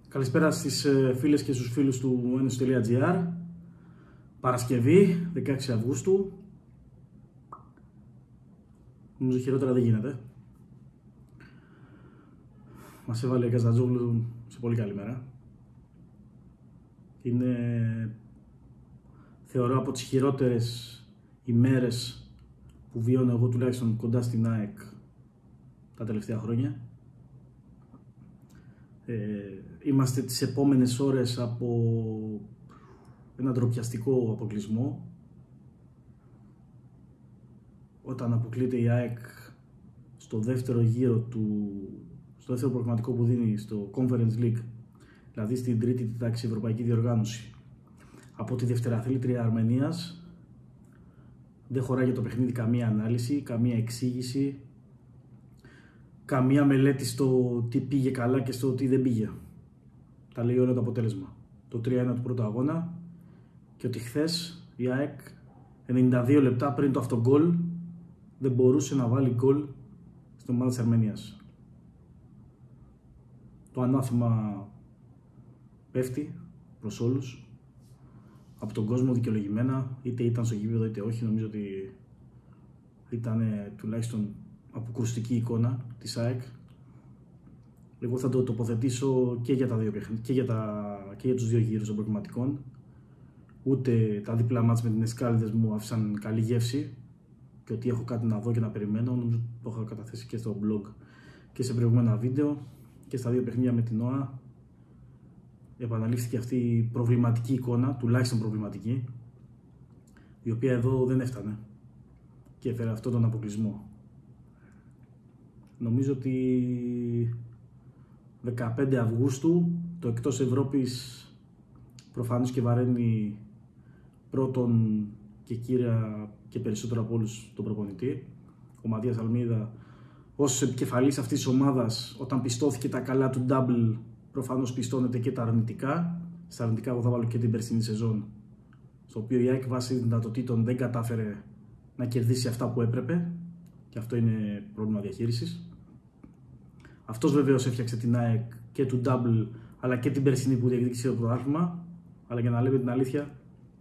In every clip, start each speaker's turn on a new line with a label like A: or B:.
A: Καλησπέρα στις φίλες και στους φίλους του Ένωση.gr. Παρασκευή, 16 Αυγούστου. Νομίζω χειρότερα δεν γίνεται. Μας έβαλε η Καζατζόγλου σε πολύ καλή μέρα. Είναι, θεωρώ, από τις χειρότερες ημέρες που βιώνω εγώ, τουλάχιστον κοντά στην ΑΕΚ, τα τελευταία χρόνια. Είμαστε τις επόμενες ώρες από ένα ντροπιαστικό αποκλεισμό. Όταν αποκλείται η ΑΕΚ στο δεύτερο γύρο στο δεύτερο προγραμματικό που δίνει στο Conference League, δηλαδή στην τρίτη τάξη ευρωπαϊκή διοργάνωση, από τη δευτεραθλήτρια Αρμενίας, δεν χωράει για το παιχνίδι καμία ανάλυση, καμία εξήγηση, καμία μελέτη στο τι πήγε καλά και στο τι δεν πήγε. Τα λέει όλο το αποτέλεσμα. Το 3-1 του πρώτου αγώνα και ότι χθες η ΑΕΚ 92 λεπτά πριν το αυτογκόλ δεν μπορούσε να βάλει γκολ στην ομάδα της Αρμενίας. Το ανάθεμα πέφτει προς όλους, από τον κόσμο δικαιολογημένα, είτε ήταν στο γήπεδο είτε όχι. Νομίζω ότι ήταν τουλάχιστον αποκρουστική εικόνα της ΑΕΚ. Εγώ θα το τοποθετήσω και για τα δύο και για τους δύο γύρους των προγραμματικών. Ούτε τα δίπλα μάτς με την Εσκάλδες μου άφησαν καλή γεύση και ότι έχω κάτι να δω και να περιμένω. Νομίζω το έχω καταθέσει και στο blog και σε προηγούμενα βίντεο. Και στα δύο παιχνίδια με την ΟΑ επαναλήφθηκε αυτή η προβληματική εικόνα, τουλάχιστον προβληματική, η οποία εδώ δεν έφτανε και έφερε αυτόν τον αποκλεισμό. Νομίζω ότι 15 Αυγούστου το εκτός Ευρώπης προφανώς και βαραίνει πρώτον και κύρια και περισσότερο από όλους τον προπονητή. Ο Ματίας Αλμίδα, ως επικεφαλής αυτής της ομάδας, όταν πιστώθηκε τα καλά του double, προφανώς πιστώνεται και τα αρνητικά. Στα αρνητικά εγώ θα βάλω και την περσινή σεζόν, στο οποίο η ΑΕΚ βάσει δυνατοτήτων δεν κατάφερε να κερδίσει αυτά που έπρεπε, και αυτό είναι πρόβλημα διαχείρισης. Αυτός βεβαίως έφτιαξε την ΑΕΚ και του double, αλλά και την περσινή που διεκδίκησε το πρωτάθλημα. Αλλά για να λέμε την αλήθεια,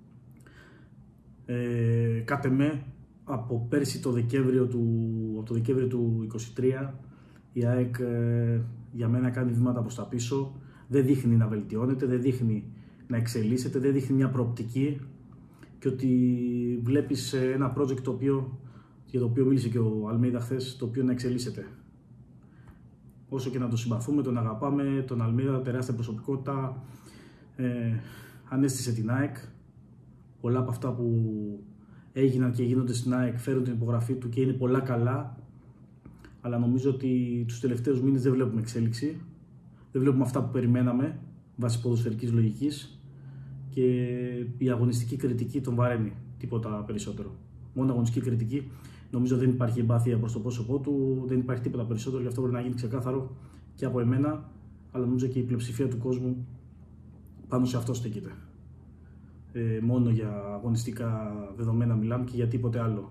A: κατ' εμέ, από πέρσι το Δεκέμβριο του 2023, η ΑΕΚ για μένα κάνει βήματα προς τα πίσω. Δεν δείχνει να βελτιώνεται, δεν δείχνει να εξελίσσεται, δεν δείχνει μια προοπτική, και ότι βλέπεις ένα project για το οποίο μίλησε και ο Αλμίδα χθες, το οποίο να εξελίσσεται. Όσο και να τον συμπαθούμε, τον αγαπάμε, τον Αλμίδα, τεράστια προσωπικότητα, ανέστησε την ΑΕΚ. Πολλά από αυτά που έγιναν και γίνονται στην ΑΕΚ φέρουν την υπογραφή του και είναι πολλά καλά, αλλά νομίζω ότι τους τελευταίους μήνες δεν βλέπουμε εξέλιξη. Δεν βλέπουμε αυτά που περιμέναμε βάσει ποδοσφαιρικής λογικής, και η αγωνιστική κριτική τον βαραίνει, τίποτα περισσότερο. Μόνο αγωνιστική κριτική. Νομίζω δεν υπάρχει εμπάθεια προς το πρόσωπό του, δεν υπάρχει τίποτα περισσότερο, γι' αυτό πρέπει να γίνει ξεκάθαρο και από εμένα, αλλά νομίζω και η πλειοψηφία του κόσμου πάνω σε αυτό στέκεται. Μόνο για αγωνιστικά δεδομένα μιλάμε και για τίποτε άλλο.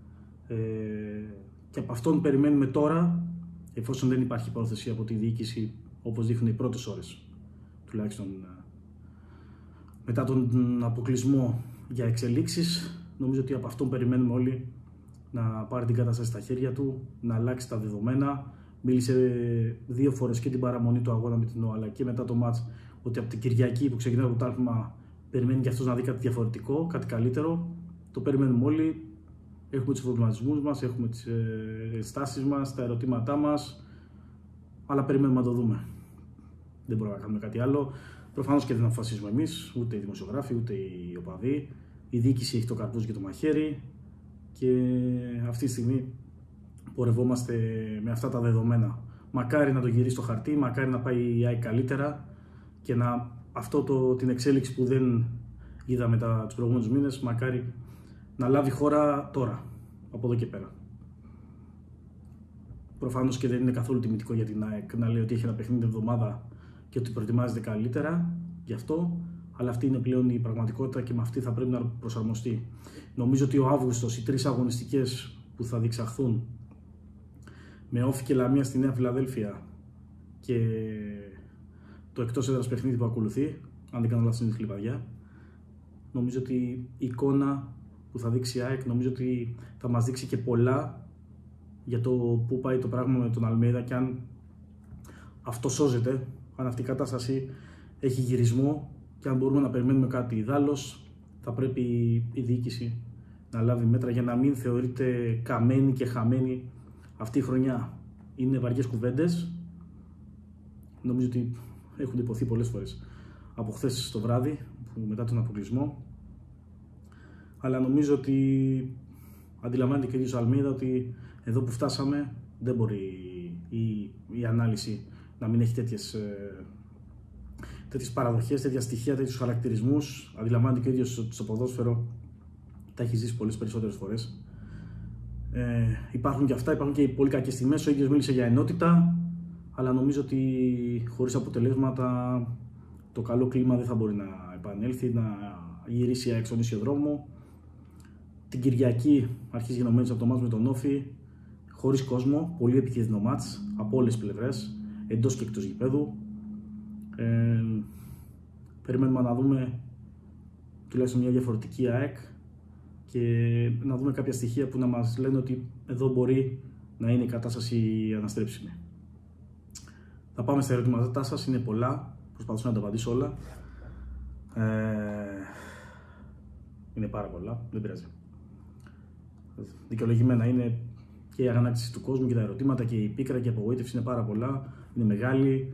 A: Και από αυτόν περιμένουμε τώρα, εφόσον δεν υπάρχει πρόθεση από τη διοίκηση, όπως δείχνουν οι πρώτες ώρες, τουλάχιστον μετά τον αποκλεισμό, για εξελίξεις. Νομίζω ότι από αυτόν περιμένουμε όλοι να πάρει την κατάσταση στα χέρια του, να αλλάξει τα δεδομένα. Μίλησε δύο φορές και την παραμονή του αγώνα με την ΟΑ, αλλά και μετά το μάτς, ότι από την Κυριακή που ξεκινάει το πρωτάθλημα περιμένει και αυτός να δει κάτι διαφορετικό, κάτι καλύτερο. Το περιμένουμε όλοι. Έχουμε τους προβληματισμούς μας, έχουμε τις στάσεις μας, τα ερωτήματά μας, αλλά περιμένουμε να το δούμε. Δεν μπορούμε να κάνουμε κάτι άλλο. Προφανώς και δεν αποφασίζουμε εμείς, ούτε οι δημοσιογράφοι, ούτε οι οπαδοί. Η διοίκηση έχει το καρπούζι και το μαχαίρι, και αυτή τη στιγμή πορευόμαστε με αυτά τα δεδομένα. Μακάρι να το γυρίσει στο χαρτί, μακάρι να πάει η ΑΕΚ καλύτερα και την εξέλιξη που δεν είδαμε τους προηγούμενους μήνες, μακάρι να λάβει χώρα τώρα, από εδώ και πέρα. Προφανώς και δεν είναι καθόλου τιμητικό για την ΑΕΚ να λέει ότι έχει ένα παιχνίδι την εβδομάδα και ότι προετοιμάζεται καλύτερα γι' αυτό, αλλά αυτή είναι πλέον η πραγματικότητα και με αυτή θα πρέπει να προσαρμοστεί. Νομίζω ότι ο Αύγουστος, οι 3 αγωνιστικές που θα διεξαχθούν με Όφη και Λαμία στη Νέα Φιλαδέλφια και το εκτός έδρας παιχνίδι που ακολουθεί, αν δεν κάνω λάθος είναι τη Χλιβαδιά. Νομίζω ότι η εικόνα που θα δείξει η ΑΕΚ, νομίζω ότι θα μας δείξει και πολλά για το πού πάει το πράγμα με τον Αλμέιδα και αν αυτό σώζεται, αν αυτή η κατάσταση έχει γυρισμό και αν μπορούμε να περιμένουμε κάτι. Ιδάλλως θα πρέπει η διοίκηση να λάβει μέτρα για να μην θεωρείται καμένη και χαμένη αυτή η χρονιά. Είναι βαριές κουβέντες, νομίζω ότι έχουν υποθεί πολλές φορές από χθες το βράδυ μετά τον αποκλεισμό, αλλά νομίζω ότι αντιλαμβάνεται και ο ίδιος ο Αλμέιδα ότι εδώ που φτάσαμε δεν μπορεί η ανάλυση να μην έχει τέτοιες παραδοχές, τέτοια στοιχεία, τέτοιους χαρακτηρισμούς. Αντιλαμβάνεται και ο ίδιος ότι στο ποδόσφαιρο τα έχει ζήσει πολλές περισσότερες φορές. Υπάρχουν και αυτά, υπάρχουν και οι πολύ κακές στιγμές. Ο ίδιος μίλησε για ενότητα, αλλά νομίζω ότι χωρίς αποτελέσματα το καλό κλίμα δεν θα μπορεί να επανέλθει, να γυρίσει έξω στον ίσιο δρόμο. Την Κυριακή αρχίζει γενομένος από το μάτς με τον Όφη, χωρίς κόσμο, πολύ επικίνδυνο μάτς από όλες τις πλευρές, εντός και εκτός γηπέδου. Περιμένουμε να δούμε τουλάχιστον μια διαφορετική ΑΕΚ και να δούμε κάποια στοιχεία που να μας λένε ότι εδώ μπορεί να είναι η κατάσταση αναστρέψιμη. Θα πάμε στα ερωτήματά σας, είναι πολλά, προσπαθήσω να τα απαντήσω όλα. Είναι πάρα πολλά, δεν πειράζει. Δικαιολογημένα είναι και η αγανάκτηση του κόσμου και τα ερωτήματα και η πίκρα και η απογοήτευση είναι πάρα πολλά, είναι μεγάλη,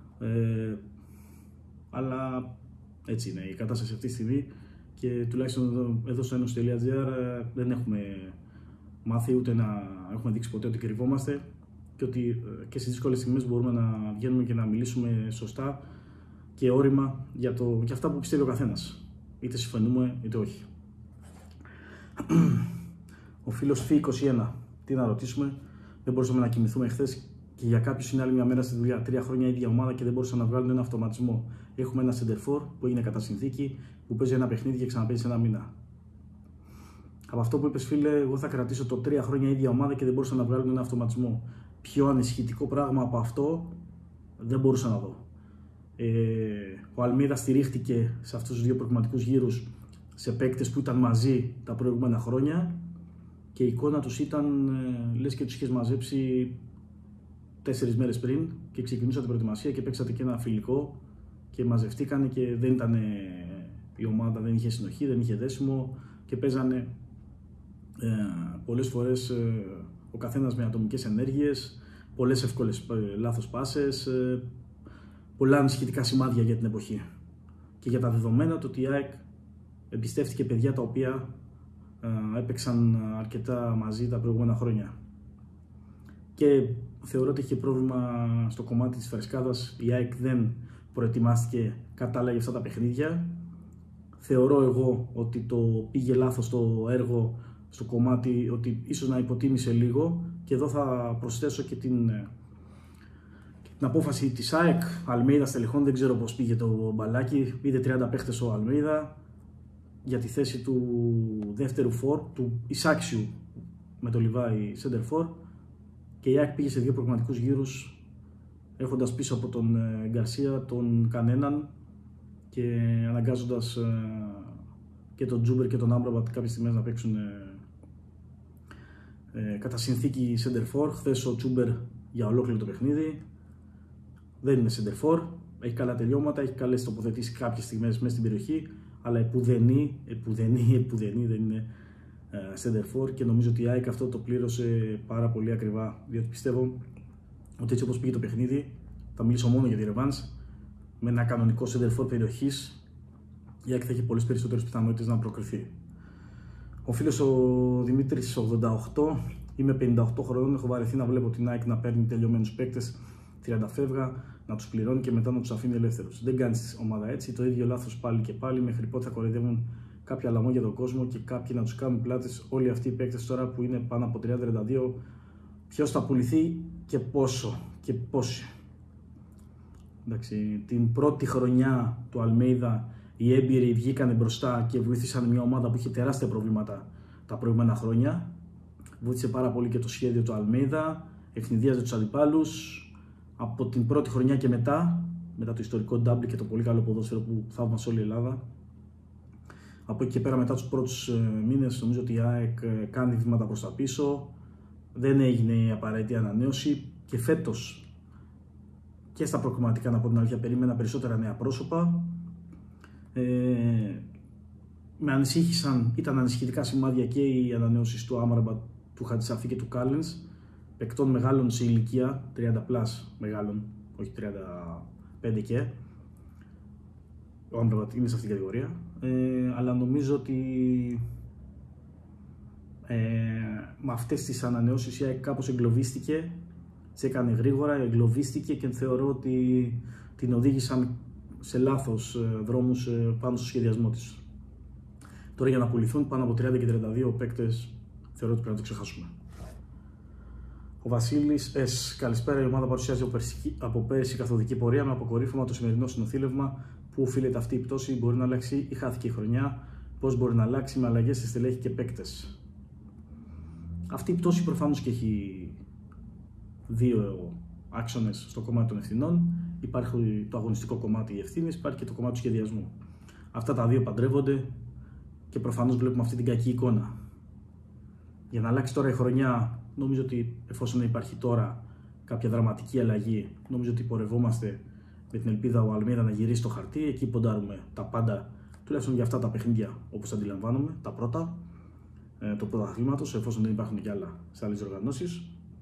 A: αλλά έτσι είναι η κατάσταση αυτή τη στιγμή και τουλάχιστον εδώ στο Enos.gr δεν έχουμε μάθει ούτε να έχουμε δείξει ποτέ ότι κρυβόμαστε και ότι και στις δύσκολες στιγμές μπορούμε να βγαίνουμε και να μιλήσουμε σωστά και όρημα για αυτά που πιστεύει ο καθένας, είτε συμφωνούμε είτε όχι. Ο φίλος Φι21, τι να ρωτήσουμε, δεν μπορούσαμε να κοιμηθούμε χθες και για κάποιους είναι άλλη μια μέρα στη δουλειά. 3 χρόνια ίδια ομάδα και δεν μπορούσαν να βγάλουν ένα αυτοματισμό. Έχουμε ένα center for που έγινε κατά συνθήκη, που παίζει ένα παιχνίδι και ξαναπέζει σε ένα μήνα. Από αυτό που είπες, φίλε, εγώ θα κρατήσω το 3 χρόνια ίδια ομάδα και δεν μπορούσαν να βγάλουν ένα αυτοματισμό. Πιο ανησυχητικό πράγμα από αυτό δεν μπορούσα να δω. Ο Αλμέιδα στηρίχτηκε σε αυτούς τους δύο προγραμματικούς γύρους σε παίκτες που ήταν μαζί τα προηγούμενα χρόνια και η εικόνα τους ήταν λες και τους είχες μαζέψει 4 μέρες πριν και ξεκινούσατε προετοιμασία και παίξατε και ένα φιλικό και μαζευτήκανε και δεν ήταν η ομάδα, δεν είχε συνοχή, δεν είχε δέσιμο και παίζανε πολλές φορές ο καθένας με ατομικές ενέργειες, πολλές εύκολες λάθος πάσες, πολλά ανησυχητικά σημάδια για την εποχή και για τα δεδομένα του ότι η ΑΕΚ εμπιστεύτηκε παιδιά τα οποία έπαιξαν αρκετά μαζί τα προηγούμενα χρόνια. Και θεωρώ ότι είχε πρόβλημα στο κομμάτι της φρεσκάδας. Η ΑΕΚ δεν προετοιμάστηκε κατάλληλα για αυτά τα παιχνίδια. Θεωρώ εγώ ότι το πήγε λάθος το έργο στο κομμάτι ότι ίσως να υποτίμησε λίγο και εδώ θα προσθέσω και την απόφαση της ΑΕΚ. Αλμέιδα στελεχών, δεν ξέρω πώς πήγε το μπαλάκι, είδε 30 παίχτες ο Αλμέιδα για τη θέση του δεύτερου φορ, του Ισάξιου με το Λιβάι center for και η ΑΕΚ πήγε σε 2 προγραμματικούς γύρους έχοντας πίσω από τον Γκαρσία τον κανέναν και αναγκάζοντας και τον Τζούμπερ και τον Άμπραμπατ κάποιες στιγμές να παίξουν κατά συνθήκη center for. Χθες ο Τζούμπερ για ολόκληρο το παιχνίδι δεν είναι center for, έχει καλά τελειώματα, έχει καλές τοποθετήσεις κάποιες στιγμές μέσα στην περιοχή, αλλά επουδενή δεν είναι center for και νομίζω ότι η ΑΕΚ αυτό το πλήρωσε πάρα πολύ ακριβά, διότι πιστεύω ότι έτσι όπως πήγε το παιχνίδι, θα μιλήσω μόνο για τη revanche, με ένα κανονικό center for περιοχής η ΑΕΚ θα έχει πολλές περισσότερες πιθανότητες να προκριθεί. Ο φίλος ο Δημήτρης 88, είμαι 58 χρονών, έχω βαρεθεί να βλέπω την ΑΕΚ να παίρνει τελειωμένους παίκτες 30 φεύγα, να τους πληρώνει και μετά να τους αφήνει ελεύθερους. Δεν κάνει ομάδα έτσι, το ίδιο λάθος πάλι και πάλι. Μέχρι πότε θα κοροϊδεύουν κάποια λαμό για τον κόσμο και κάποιοι να τους κάνουν πλάτες. Όλοι αυτοί οι παίκτες τώρα που είναι πάνω από 30-32, ποιος θα πουληθεί και πόσο και πόσοι. Εντάξει, την πρώτη χρονιά του Αλμέιδα οι έμπειροι βγήκανε μπροστά και βοήθησαν μια ομάδα που είχε τεράστια προβλήματα τα προηγούμενα χρόνια. Βοήθησε πάρα πολύ και το σχέδιο του Αλμέιδα, ευνηδίαζε τους αντιπάλους. Από την πρώτη χρονιά και μετά μετά το ιστορικό ντάμπλ και το πολύ καλό ποδόσφαιρο που θαύμασε όλη η Ελλάδα. Από εκεί και πέρα, μετά τους πρώτους μήνες, νομίζω ότι η ΑΕΚ κάνει βήματα προς τα πίσω. Δεν έγινε η απαραίτητη ανανέωση και φέτος και στα προκριματικά, να πω την αλήθεια, περίμενα περισσότερα νέα πρόσωπα. Με ανησύχησαν, ήταν ανησυχητικά σημάδια και οι ανανεώσεις του Άμραμπατ, του Χατζησαφή και του Κάλενς, παικτών μεγάλων σε ηλικία, 30+ μεγάλων, όχι 35 και. Ο Άμραμπατ είναι σε αυτήν την κατηγορία, αλλά νομίζω ότι με αυτές τις ανανεώσεις η ΑΕΚ κάπως εγκλωβίστηκε, τις έκανε γρήγορα, εγκλωβίστηκε και θεωρώ ότι την οδήγησαν σε λάθος δρόμους πάνω στο σχεδιασμό της. Τώρα για να πουληθούν πάνω από 30 και 32 παίκτες θεωρώ ότι πρέπει να το ξεχάσουμε. Ο Βασίλης καλησπέρα. Η ομάδα παρουσιάζει από πέρυσι καθοδική πορεία με αποκορύφωμα το σημερινό συνοθήλευμα. Πού οφείλεται αυτή η πτώση, μπορεί να αλλάξει ή χάθηκε η χρονιά, πώς μπορεί να αλλάξει με αλλαγές σε στελέχη και παίκτες. Αυτή η πτώση προφανώς και έχει δύο άξονες στο κομμάτι των ευθυνών. Υπάρχει το αγωνιστικό κομμάτι ευθύνης, υπάρχει και το κομμάτι του σχεδιασμού. Αυτά τα δύο παντρεύονται και προφανώς βλέπουμε αυτή την κακή εικόνα. Για να αλλάξει τώρα η χρονιά, νομίζω ότι εφόσον υπάρχει τώρα κάποια δραματική αλλαγή, νομίζω ότι πορευόμαστε με την ελπίδα ο Αλμίδα να γυρίσει το χαρτί. Εκεί ποντάρουμε τα πάντα, τουλάχιστον για αυτά τα παιχνίδια όπως αντιλαμβάνομαι, τα πρώτα του πρωταθλήματος, εφόσον δεν υπάρχουν κι άλλα σε άλλες οργανώσεις.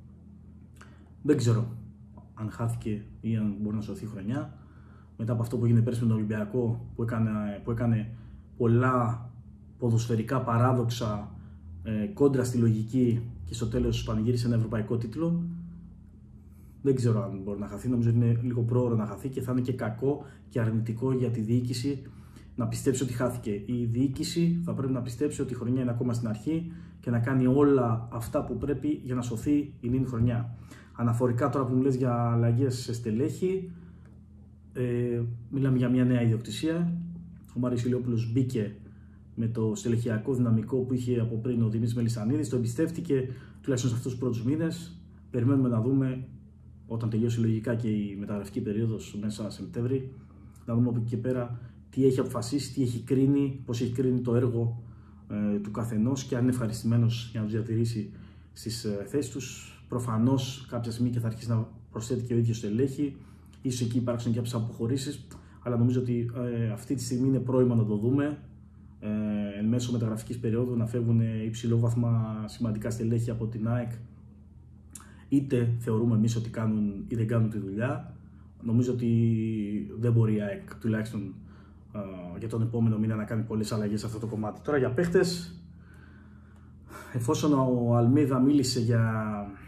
A: Δεν ξέρω αν χάθηκε ή αν μπορεί να σωθεί η χρονιά. Μετά από αυτό που έγινε πέρσι με τον Ολυμπιακό, που έκανε πολλά ποδοσφαιρικά παράδοξα κόντρα στη λογική και στο τέλος πανηγύρισε ένα ευρωπαϊκό τίτλο. Δεν ξέρω αν μπορεί να χαθεί. Νομίζω ότι είναι λίγο πρόωρο να χαθεί και θα είναι και κακό και αρνητικό για τη διοίκηση να πιστέψει ότι χάθηκε. Η διοίκηση θα πρέπει να πιστέψει ότι η χρονιά είναι ακόμα στην αρχή και να κάνει όλα αυτά που πρέπει για να σωθεί η νυν χρονιά. Αναφορικά τώρα που μου λες για αλλαγές σε στελέχη, μιλάμε για μια νέα ιδιοκτησία. Ο Μάριος Ηλιόπουλος μπήκε με το στελεχειακό δυναμικό που είχε από πριν ο Δημήτρης Μελισσανίδης, το εμπιστεύτηκε τουλάχιστον σε αυτούς τους πρώτους μήνες. Περιμένουμε να δούμε όταν τελειώσει λογικά και η μεταγραφική περίοδος μέσα Σεπτέμβρη, να δούμε από εκεί και πέρα τι έχει αποφασίσει, τι έχει κρίνει, πώς έχει κρίνει το έργο του καθενός και αν είναι ευχαριστημένος για να τους διατηρήσει στις θέσεις τους. Προφανώς κάποια στιγμή και θα αρχίσει να προσθέτει και ο ίδιος στελέχη, ίσως εκεί υπάρξουν και κάποιες αποχωρήσεις, αλλά νομίζω ότι αυτή τη στιγμή είναι πρόημο να το δούμε. Εν μέσω μεταγραφικής περίοδου να φεύγουν υψηλόβαθμα σημαντικά στελέχη από την ΑΕΚ, είτε θεωρούμε εμείς ότι κάνουν ή δεν κάνουν τη δουλειά. Νομίζω ότι δεν μπορεί η ΑΕΚ τουλάχιστον για τον επόμενο μήνα να κάνει πολλές αλλαγές σε αυτό το κομμάτι. Τώρα για παίχτες, εφόσον ο Αλμίδα μίλησε για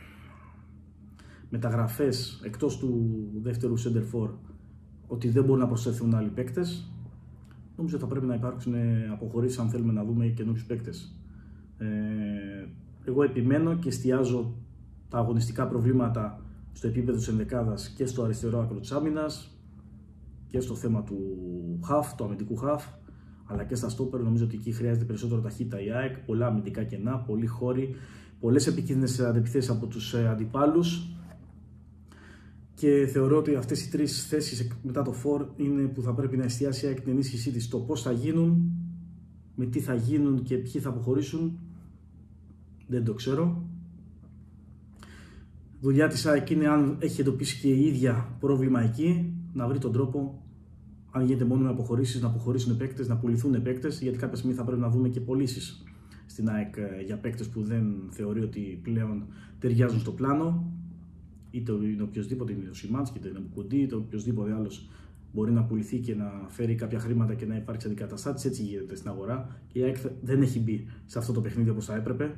A: μεταγραφές εκτός του δεύτερου center for, ότι δεν μπορούν να προσθεθούν άλλοι παίκτες, νομίζω ότι θα πρέπει να υπάρξουν αποχωρήσεις αν θέλουμε να δούμε καινούριους παίκτες. Εγώ επιμένω και εστιάζω τα αγωνιστικά προβλήματα στο επίπεδο της ενδεκάδας και στο αριστερό άκρο της άμυνας και στο θέμα του χαφ, του αμυντικού χαφ, αλλά και στα στόπερ. Νομίζω ότι εκεί χρειάζεται περισσότερο ταχύτητα η ΑΕΚ, πολλά αμυντικά κενά, πολλοί χώροι, πολλές επικίνδυνες αντεπιθέσεις από τους αντιπάλους. Και θεωρώ ότι αυτές οι τρεις θέσεις μετά το φορ είναι που θα πρέπει να εστιάσει η ΑΕΚ την ενίσχυσή της. Το πώς θα γίνουν, με τι θα γίνουν και ποιοι θα αποχωρήσουν, δεν το ξέρω. Δουλειά της ΑΕΚ είναι, αν έχει εντοπίσει και η ίδια πρόβλημα εκεί, να βρει τον τρόπο, αν γίνεται μόνο με αποχωρήσεις, να αποχωρήσουν παίκτες, να πουληθούν παίκτες, γιατί κάποια στιγμή θα πρέπει να δούμε και πωλήσεις στην ΑΕΚ για παίκτες που δεν θεωρεί ότι πλέον ταιριάζουν στο πλάνο. Είτε είναι οποιοδήποτε, είναι ο Σιμάνσκι, είτε είναι ο Μουκουντή, είτε οποιοδήποτε άλλος μπορεί να πουληθεί και να φέρει κάποια χρήματα και να υπάρξει αντικαταστάτης. Έτσι γίνεται στην αγορά και η ΑΕΚ δεν έχει μπει σε αυτό το παιχνίδι όπως θα έπρεπε.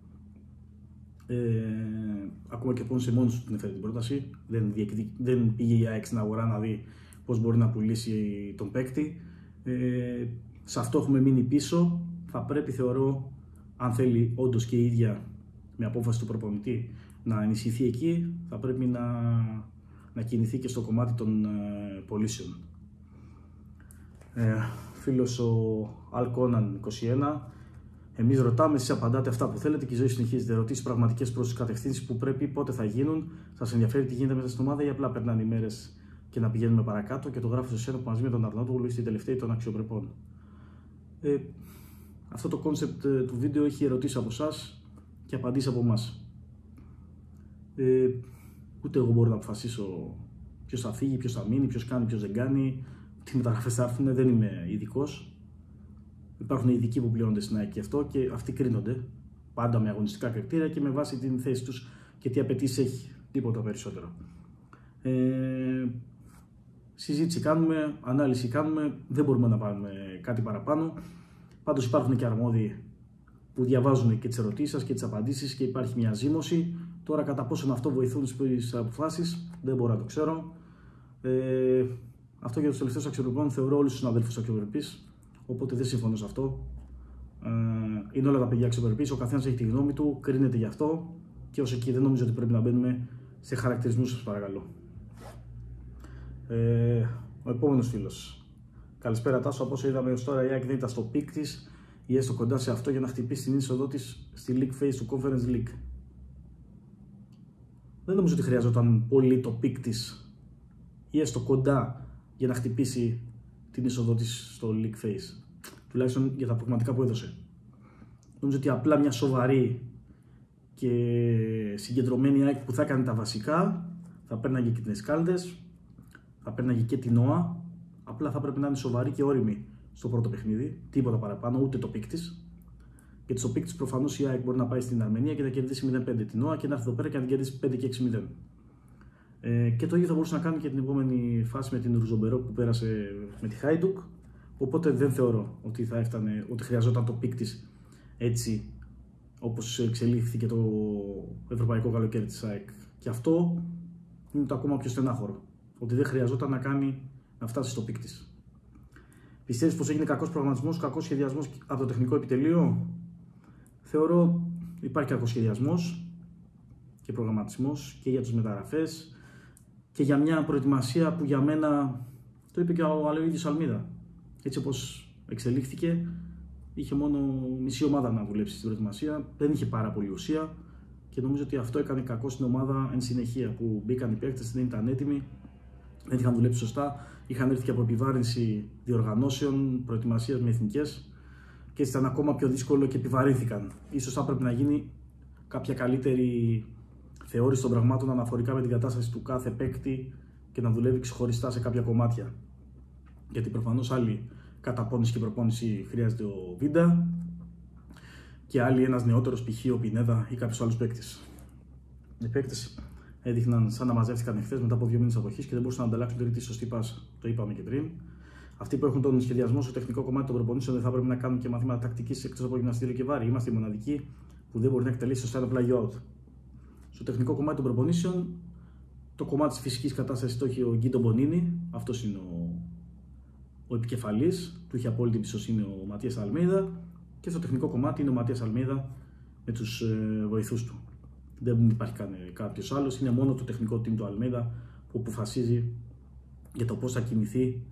A: Ακόμα και πόνσε μόνος του την έφερε την πρόταση. Δεν πήγε η ΑΕΚ στην αγορά να δει πώς μπορεί να πουλήσει τον παίκτη. Σε αυτό έχουμε μείνει πίσω. Θα πρέπει, θεωρώ, αν θέλει όντως και η ίδια με απόφαση του προπονητή να ενισχυθεί εκεί, θα πρέπει να κινηθεί και στο κομμάτι των πωλήσεων. Φίλος ο Αλκόναν 21. Εμείς ρωτάμε, εσείς απαντάτε αυτά που θέλετε και η ζωή συνεχίζεται. Ερωτήσεις πραγματικές προς τις κατευθύνσεις που πρέπει, πότε θα γίνουν. Σας ενδιαφέρει τι γίνεται μέσα στην ομάδα ή απλά περνάνε οι μέρες και να πηγαίνουμε παρακάτω και το γράφω σε σένα που μαζί με τον Αρναούτογλου είστε οι τελευταίοι των αξιοπρεπών. Αυτό το κόνσεπτ του βίντεο έχει ερωτήσει από εσάς και απαντήσει από εμάς. Ούτε εγώ μπορώ να αποφασίσω ποιος θα φύγει, ποιος θα μείνει, ποιος κάνει, ποιος δεν κάνει, τι μεταγραφές θα έρθουν, δεν είμαι ειδικός. Υπάρχουν ειδικοί που πληρώνονται στην ΑΕΚ και αυτό και αυτοί κρίνονται πάντα με αγωνιστικά κριτήρια και με βάση την θέση τους και τι απαιτήσεις έχει, τίποτα περισσότερο. Συζήτηση κάνουμε, ανάλυση κάνουμε, δεν μπορούμε να πάρουμε κάτι παραπάνω. Πάντως υπάρχουν και αρμόδιοι που διαβάζουν και τις ερωτήσεις σας και τις απαντήσεις και υπάρχει μια ζήμωση. Τώρα κατά πόσο αυτό βοηθούν στις αποφάσεις δεν μπορώ να το ξέρω. Αυτό για τους τελευταίους αξιοπρεπών θεωρώ όλους τους συναδέλφους αξιοπρεπείς, οπότε δεν συμφωνώ σε αυτό. Είναι όλα τα παιδιά αξιοπρεπείς, ο καθένας έχει τη γνώμη του, κρίνεται γι' αυτό και ως εκεί δεν νομίζω ότι πρέπει να μπαίνουμε σε χαρακτηρισμούς, σας παρακαλώ. Ο επόμενος φίλος. Καλησπέρα Τάσο, από όσο είδαμε ως τώρα η ΑΕΚ δεν ήταν στο πικ της ή έστω κοντά σε αυτό για να χτυπήσει την είσοδό της στη League Phase του Conference League. Δεν νομίζω ότι χρειαζόταν πολύ το πικ της ή έστω κοντά για να χτυπήσει την είσοδό της στο League Phase. Τουλάχιστον για τα προγραμματικά που έδωσε. Νομίζω ότι απλά μια σοβαρή και συγκεντρωμένη ΑΕΚ που θα έκανε τα βασικά, θα παίρναγε και την Εσκάλδες, θα παίρναγε και την ΟΑ. Απλά θα πρέπει να είναι σοβαρή και όριμη στο πρώτο παιχνίδι, τίποτα παραπάνω, ούτε το πικ της. Γιατί στο πικ της προφανώς η ΑΕΚ μπορεί να πάει στην Αρμενία και να κερδίσει 0-5 την ΟΑ και να έρθει εδώ πέρα και να την κερδίσει 5 και 6-0. Και το ίδιο θα μπορούσε να κάνει και την επόμενη φάση με την Ρουζομπερό που πέρασε με τη Χάιντουκ. Οπότε δεν θεωρώ ότι θα έφτανε, ότι χρειαζόταν το πικ της έτσι όπως εξελίχθηκε το ευρωπαϊκό καλοκαίρι της ΑΕΚ. Και αυτό είναι το ακόμα πιο στενάχωρο. Ότι δεν χρειαζόταν να φτάσει στο πικ της. Πιστεύεις πως έγινε κακός προγραμματισμός, κακός σχεδιασμός από το τεχνικό επιτελείο? Θεωρώ υπάρχει κακός σχεδιασμός και προγραμματισμός και για τις μεταγραφές και για μια προετοιμασία που για μένα, το είπε και ο ίδιος Αλμίδα, έτσι όπως εξελίχθηκε, είχε μόνο μισή ομάδα να δουλέψει στην προετοιμασία, δεν είχε πάρα πολύ ουσία και νομίζω ότι αυτό έκανε κακό στην ομάδα εν συνεχεία, που μπήκαν οι παίκτες, δεν ήταν έτοιμοι, δεν είχαν δουλέψει σωστά, είχαν έρθει και από επιβάρυνση διοργανώσεων, προετοιμασίας με εθνικές και έτσι ήταν ακόμα πιο δύσκολο και επιβαρύνθηκαν. Ίσως θα πρέπει να γίνει κάποια καλύτερη θεώρηση των πραγμάτων αναφορικά με την κατάσταση του κάθε παίκτη και να δουλεύει ξεχωριστά σε κάποια κομμάτια. Γιατί προφανώς άλλη καταπώνηση και προπόνηση χρειάζεται ο Βίντα και άλλη ένας νεότερος, π.χ. ο Πινέδα ή κάποιος άλλος παίκτης. Οι παίκτες έδειχναν σαν να μαζεύτηκαν εχθές μετά από 2 μήνες αποχής και δεν μπορούσαν να ανταλλάξουν τρίτη σωστή πάσα. Το είπαμε και πριν. Αυτοί που έχουν τον σχεδιασμό στο τεχνικό κομμάτι των προπονήσεων δεν θα πρέπει να κάνουν και μαθήματα τακτικής εκτός από γυμναστήριο και βάρη. Είμαστε οι μοναδικοί που δεν μπορεί να εκτελέσει σωστά ένα play-out. Στο τεχνικό κομμάτι των προπονήσεων, το κομμάτι της φυσικής κατάστασης το έχει ο Γκίντο Μπονίνι, αυτός είναι ο επικεφαλής, του είχε απόλυτη εμπιστοσύνη ο Ματίας Αλμέιδα, και στο τεχνικό κομμάτι είναι ο Ματίας Αλμέιδα με τους βοηθούς του. Δεν υπάρχει κάποιος άλλος, είναι μόνο το τεχνικό team του Αλμέιδα που αποφασίζει για το πώς θα κινηθεί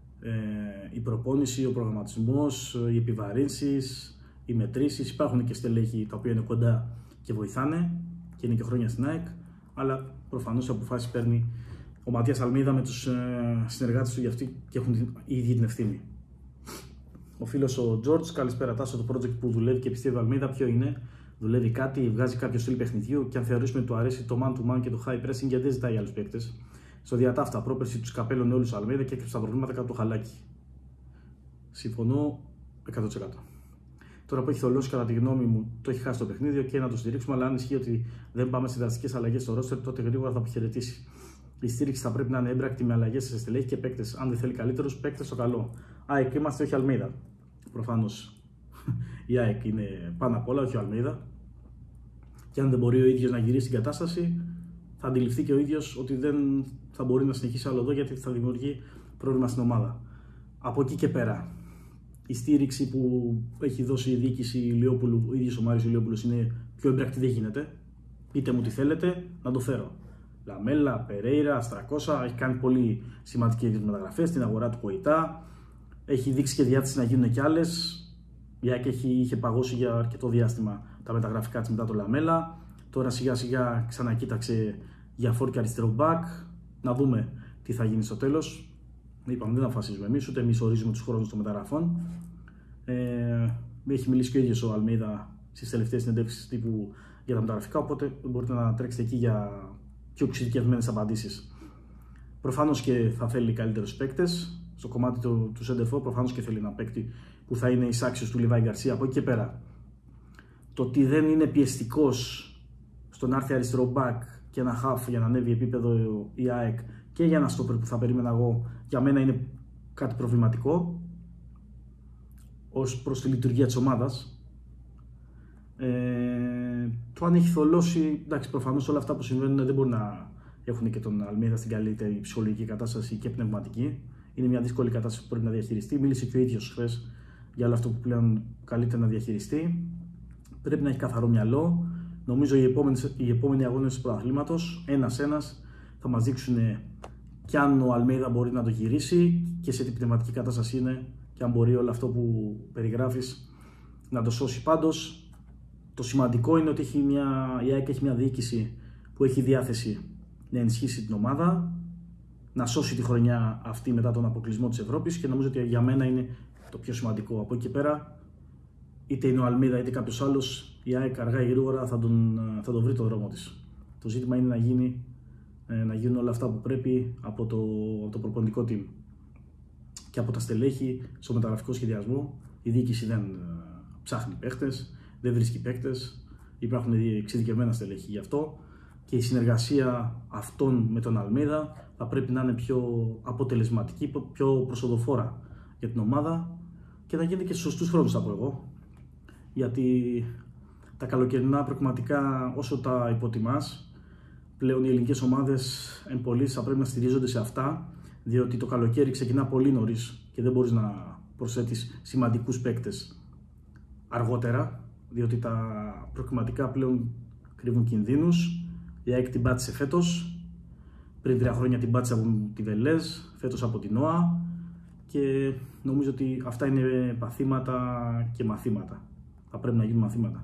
A: η προπόνηση, ο προγραμματισμός, οι επιβαρύνσεις, οι μετρήσεις. Υπάρχουν και στελέχη τα οποία είναι κοντά και βοηθάνε και είναι και χρόνια στην ΑΕΚ, αλλά προφανώς οι αποφάσεις παίρνει ο Ματίας Αλμέιδα με τους συνεργάτες του για αυτοί και έχουν οι ίδιοι την ευθύνη. Ο φίλος ο George, καλησπέρα Τάσο, το project που δουλεύει και πιστεύει ο Αλμέιδα ποιο είναι? Δουλεύει κάτι, βγάζει κάποιο στυλ παιχνιδιού και αν θεωρήσουμε ότι του αρέσει το man to man και το high pressing, γιατί δεν ζητάει άλλους παίκτες. Στο διατάφτα, πρόπερση του καπέλωνε όλους Αλμέιδα και έκρυψε τα προβλήματα κάτω το χαλάκι. Συμφωνώ 100%. Τώρα που έχει θολώσει, κατά τη γνώμη μου, το έχει χάσει το παιχνίδι και να το στηρίξουμε, αλλά αν ισχύει ότι δεν πάμε σε δραστικές αλλαγές στο roster, τότε γρήγορα θα αποχαιρετήσει. Η στήριξη θα πρέπει να είναι έμπρακτη με αλλαγές σε στελέχη και παίκτες. Αν δεν θέλει καλύτερους παίκτες, το καλό. ΑΕΚ είμαστε, όχι Αλμέιδα. Προφανώς η ΑΕΚ είναι πάνω απ' όλα, όχι ο Αλμέιδα. Και αν δεν μπορεί ο ίδιος να γυρίσει την κατάσταση, θα αντιληφθεί και ο ίδιος ότι δεν θα μπορεί να συνεχίσει άλλο εδώ, γιατί θα δημιουργεί πρόβλημα στην ομάδα. Από εκεί και πέρα, η στήριξη που έχει δώσει η διοίκηση Ηλιόπουλου, ο ίδιος ο Μάριος Ηλιόπουλος, είναι πιο έμπρακτη, δεν γίνεται. Πείτε μου τι θέλετε, να το φέρω. Λαμέλα, Περέιρα, Αστρακόσα, έχει κάνει πολύ σημαντικές μεταγραφές στην αγορά του Κοϊτά. Έχει δείξει και διάθεση να γίνουν κι άλλες. Η ΑΕΚ είχε παγώσει για αρκετό διάστημα τα μεταγραφικά της μετά το Λαμέλα. Τώρα σιγά σιγά ξανακοίταξε για φόρ και αριστερό μπακ. Να δούμε τι θα γίνει στο τέλος. Είπαμε, δεν αποφασίζουμε εμείς, ούτε εμείς ορίζουμε τους χρόνους των μεταγραφών. Έχει μιλήσει και ο ίδιος ο Αλμέιδα στις τελευταίες συνεντεύξεις τύπου για τα μεταγραφικά, οπότε μπορείτε να τρέξετε εκεί για πιο εξειδικευμένες απαντήσεις. Προφανώς και θα θέλει καλύτερους παίκτες. Στο κομμάτι του Σέντερφορ, προφανώς και θέλει ένα παίκτη που θα είναι εισάξιος του Λιβάη Γκαρσία. Από εκεί και πέρα, το ότι δεν είναι πιεστικός στο να έρθει αριστερό μπακ και ένα χαφ για να ανέβει επίπεδο η ΑΕΚ και για ένα στόπερ που θα περίμενα εγώ, για μένα είναι κάτι προβληματικό ως προς τη λειτουργία της ομάδας. Το αν έχει θολώσει, εντάξει, προφανώς όλα αυτά που συμβαίνουν δεν μπορεί να έχουν και τον Αλμέιδα στην καλύτερη ψυχολογική κατάσταση και πνευματική. Είναι μια δύσκολη κατάσταση που πρέπει να διαχειριστεί. Μίλησε και ο ίδιος χθες για όλο αυτό που πλέον καλείται να διαχειριστεί. Πρέπει να έχει καθαρό μυαλό. Νομίζω οι επόμενοι αγώνες του πρωταθλήματος, ένας-ένας, θα μας δείξουν κι αν ο Αλμέιδα μπορεί να το γυρίσει και σε τι πνευματική κατάσταση είναι και αν μπορεί όλο αυτό που περιγράφεις να το σώσει. Πάντως, το σημαντικό είναι ότι η ΑΕΚ έχει μια διοίκηση που έχει διάθεση να ενισχύσει την ομάδα, να σώσει τη χρονιά αυτή μετά τον αποκλεισμό της Ευρώπης και νομίζω ότι για μένα είναι το πιο σημαντικό. Από εκεί και πέρα, είτε είναι ο Αλμέιδα είτε κάποιος άλλος, η ΑΕΚ αργά ή γρήγορα θα τον βρει το δρόμο της. Το ζήτημα είναι να γίνουν όλα αυτά που πρέπει από το προπονητικό team και από τα στελέχη στο μεταγραφικό σχεδιασμό. Η διοίκηση δεν ψάχνει παίχτες, δεν βρίσκει παίχτες, υπάρχουν εξειδικευμένα στελέχη γι' αυτό και η συνεργασία αυτών με τον Αλμέιδα θα πρέπει να είναι πιο αποτελεσματική, πιο προσοδοφόρα για την ομάδα και να γίνεται και στους σωστούς χρόνους, θα πω εγώ. Γιατί τα καλοκαιρινά προκριματικά, όσο τα υποτιμάς, πλέον οι ελληνικές ομάδες εν πολλοίς θα πρέπει να στηρίζονται σε αυτά, διότι το καλοκαίρι ξεκινά πολύ νωρίς και δεν μπορείς να προσθέτεις σημαντικούς παίκτες αργότερα, διότι τα προκριματικά πλέον κρύβουν κινδύνους. Η ΑΕΚ την πάτησε φέτος, πριν 3 χρόνια την πάτησε από τη Βελέζ, φέτος από την ΟΑ και νομίζω ότι αυτά είναι παθήματα και μαθήματα. Θα πρέπει να γίνουν μαθήματα.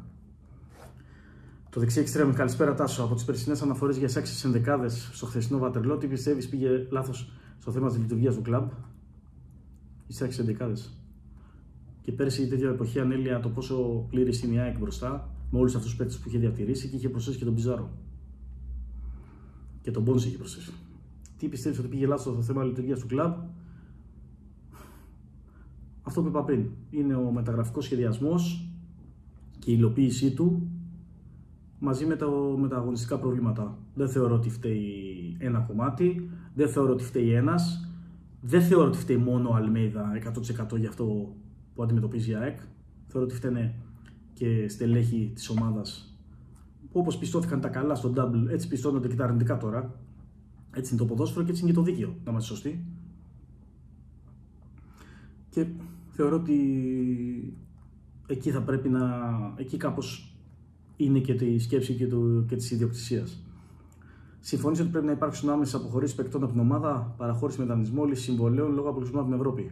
A: Το δεξί εξτρέμ, καλησπέρα Τάσο. Από τις περσινές αναφορές για εισάξεις ενδεκάδες στο χθεσινό Βατερλό, τι πιστεύεις πήγε λάθος στο θέμα της λειτουργίας του κλαμπ? Εισάξεις ενδεκάδες. Και πέρσι η τέτοια εποχή ανέλυα το πόσο πλήρης είναι η ΑΕΚ μπροστά, με όλους αυτούς τους παίκτες που είχε διατηρήσει και είχε προσθέσει και τον Πιζάρο. Και τον Μπόνς είχε προσθέσει. Τι πιστεύεις ότι πήγε λάθος στο θέμα λειτουργίας του κλαμπ? Αυτό που είπα πριν. Είναι ο μεταγραφικός σχεδιασμός και η υλοποίησή του μαζί με τα αγωνιστικά προβλήματα. Δεν θεωρώ ότι φταίει ένα κομμάτι, δεν θεωρώ ότι φταίει ένας, δεν θεωρώ ότι φταίει μόνο ο Αλμέιδα 100% για αυτό που αντιμετωπίζει η ΑΕΚ. Θεωρώ ότι φταίνε και στελέχη της ομάδας. Όπως πιστώθηκαν τα καλά στο double, έτσι πιστώνονται και τα αρνητικά τώρα. Έτσι είναι το ποδόσφαιρο και έτσι είναι και το δίκαιο, να είμαστε σωστοί. Και θεωρώ ότι εκεί θα πρέπει εκεί κάπως είναι και τη σκέψη και της ιδιοκτησίας. Συμφωνείς ότι πρέπει να υπάρξουν άμεσες αποχωρήσεις παικτών από την ομάδα, παραχώρηση με δανεισμό, λύση συμβολέων λόγω αποκλεισμού από την Ευρώπη?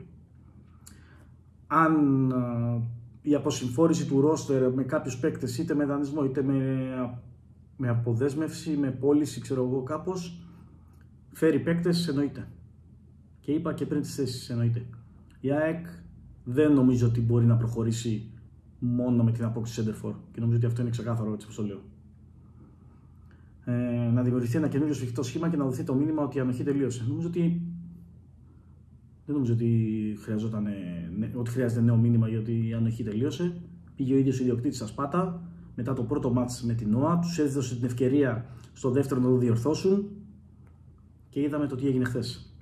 A: Αν η αποσυμφόρηση του ρόστερ με κάποιους παίκτες, είτε με δανεισμό είτε με αποδέσμευση, με πώληση, ξέρω εγώ κάπως, φέρει παίκτες, εννοείται. Και είπα και πριν τις θέσεις, εννοείται. Η ΑΕΚ δεν νομίζω ότι μπορεί να προχωρήσει μόνο με την απόκτηση Σέντερφορ και νομίζω ότι αυτό είναι ξεκάθαρο, έτσι όπως το λέω. Να δημιουργηθεί ένα καινούριο σφιχτό σχήμα και να δοθεί το μήνυμα ότι η ανοχή τελείωσε. Δεν νομίζω ότι χρειάζεται νέο μήνυμα γιατί η ανοχή τελείωσε. Πήγε ο ίδιος ο ιδιοκτήτης στα Σπάτα μετά το πρώτο μάτς με την ΟΑ, τους έδωσε την ευκαιρία στο δεύτερο να το διορθώσουν και είδαμε το τι έγινε χθες.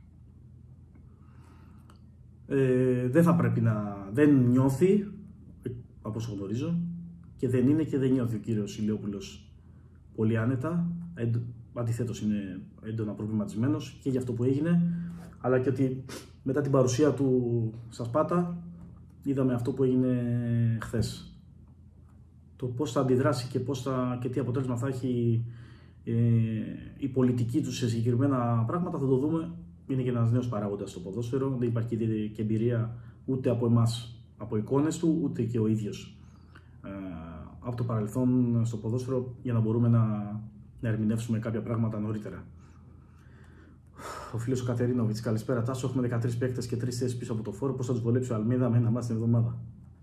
A: Δεν θα πρέπει δεν νιώθει, από όσο γνωρίζω, και δεν είναι και δεν νιώθει ο κύριος Ηλιόπουλος πολύ άνετα. Αντιθέτως είναι έντονα προβληματισμένος και για αυτό που έγινε, αλλά και ότι μετά την παρουσία του στα Σπάτα είδαμε αυτό που έγινε χθες. Το πώς θα αντιδράσει και τι αποτέλεσμα θα έχει η πολιτική του σε συγκεκριμένα πράγματα θα το δούμε. Είναι και ένας νέος παράγοντας στο ποδόσφαιρο, δεν υπάρχει και εμπειρία ούτε από εμάς, από εικόνες του, ούτε και ο ίδιος από το παρελθόν στο ποδόσφαιρο για να μπορούμε να ερμηνεύσουμε κάποια πράγματα νωρίτερα. Ο φίλος ο Κατερίνοβιτς, καλησπέρα Τάσο. Έχουμε 13 παίκτες και 3 θέσεις πίσω από το φόρο. Πώς θα τους βολέψει ο Αλμίδα με ένα μάτς την εβδομάδα?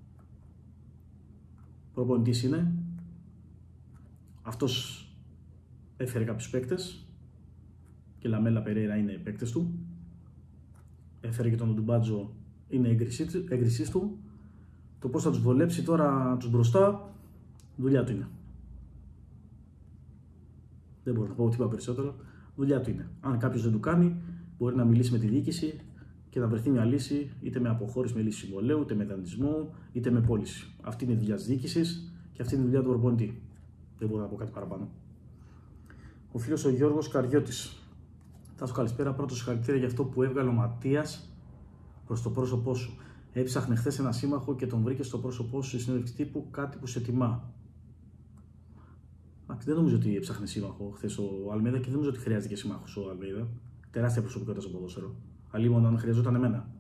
A: Προπονητής είναι. Αυτός έφερε κάποιους παίκτες. Και Λαμέλα Περέιρα είναι οι παίκτες του. Έφερε και τον Ντουμπάτζο, είναι έγκρισής του. Το πώς θα τους βολέψει τώρα τους μπροστά, δουλειά του είναι. Δεν μπορώ να πω τίποτα περισσότερο. Δουλειά του είναι. Αν κάποιος δεν του κάνει, μπορεί να μιλήσει με τη διοίκηση και να βρεθεί μια λύση, είτε με αποχώρηση με λύση συμβολέου, είτε με δανεισμό, είτε με πώληση. Αυτή είναι η δουλειά της διοίκησης και αυτή είναι η δουλειά του προπονητή. Δεν μπορώ να πω κάτι παραπάνω. Ο φίλος ο Γιώργος Καριώτης. Τάσο, καλησπέρα. Πρώτο συγχαρητήρια για αυτό που έβγαλε ο Ματίας προς το πρόσωπό σου. Έψαχνε χθες ένα σύμμαχο και τον βρήκε στο πρόσωπό σου στη συνέντευξη τύπου, κάτι που σε τιμά. Δεν νομίζω ότι έψαχνε σύμμαχο χθες ο Αλμίδα και δεν νομίζω ότι χρειάζεται και σύμμαχος ο Αλμίδα. Τεράστια προσωπικότητα στο ποδόσφαιρο. Αλλήμον αν χρειαζόταν εμένα.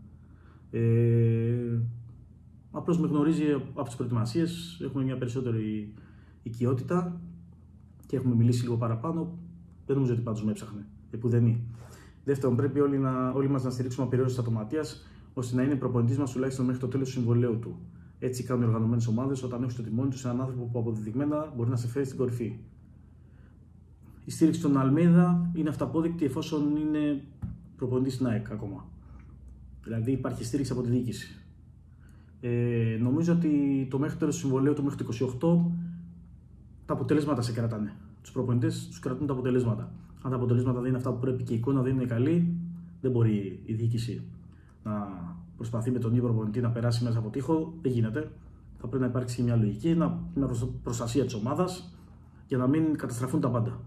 A: Απλώς με γνωρίζει από τις προετοιμασίες, έχουμε μια περισσότερη οικειότητα και έχουμε μιλήσει λίγο παραπάνω. Δεν νομίζω ότι πάντως με έψαχνε. Επουδενή. Δεύτερον, πρέπει όλοι μας να στηρίξουμε απεριόριστα το Ματίας, ώστε να είναι προπονητής μας τουλάχιστον μέχρι το τέλος του συμβολέου του. Έτσι κάνουν οι οργανωμένες ομάδες όταν έχουν στο τιμόνι τους έναν άνθρωπο που αποδεδειγμένα μπορεί να σε φέρει στην κορυφή. Η στήριξη των Αλμίδα είναι αυταπόδεικτη εφόσον είναι προπονητής στην ΑΕΚ ακόμα. Δηλαδή υπάρχει στήριξη από τη διοίκηση. Νομίζω ότι το μέχρι το τέλος του συμβολέου του, μέχρι το 28, τα αποτελέσματα σε κρατάνε. Τους προπονητές τους κρατούν τα αποτελέσματα. Αν τα αποτελέσματα δεν είναι αυτά που πρέπει και η εικόνα δεν είναι καλή, δεν μπορεί η διοίκηση να προσπαθεί με τον ίδιο προπονητή να περάσει μέσα από τοίχο. Δεν γίνεται. Θα πρέπει να υπάρξει μια λογική, μια προστασία της ομάδας για να μην καταστραφούν τα πάντα.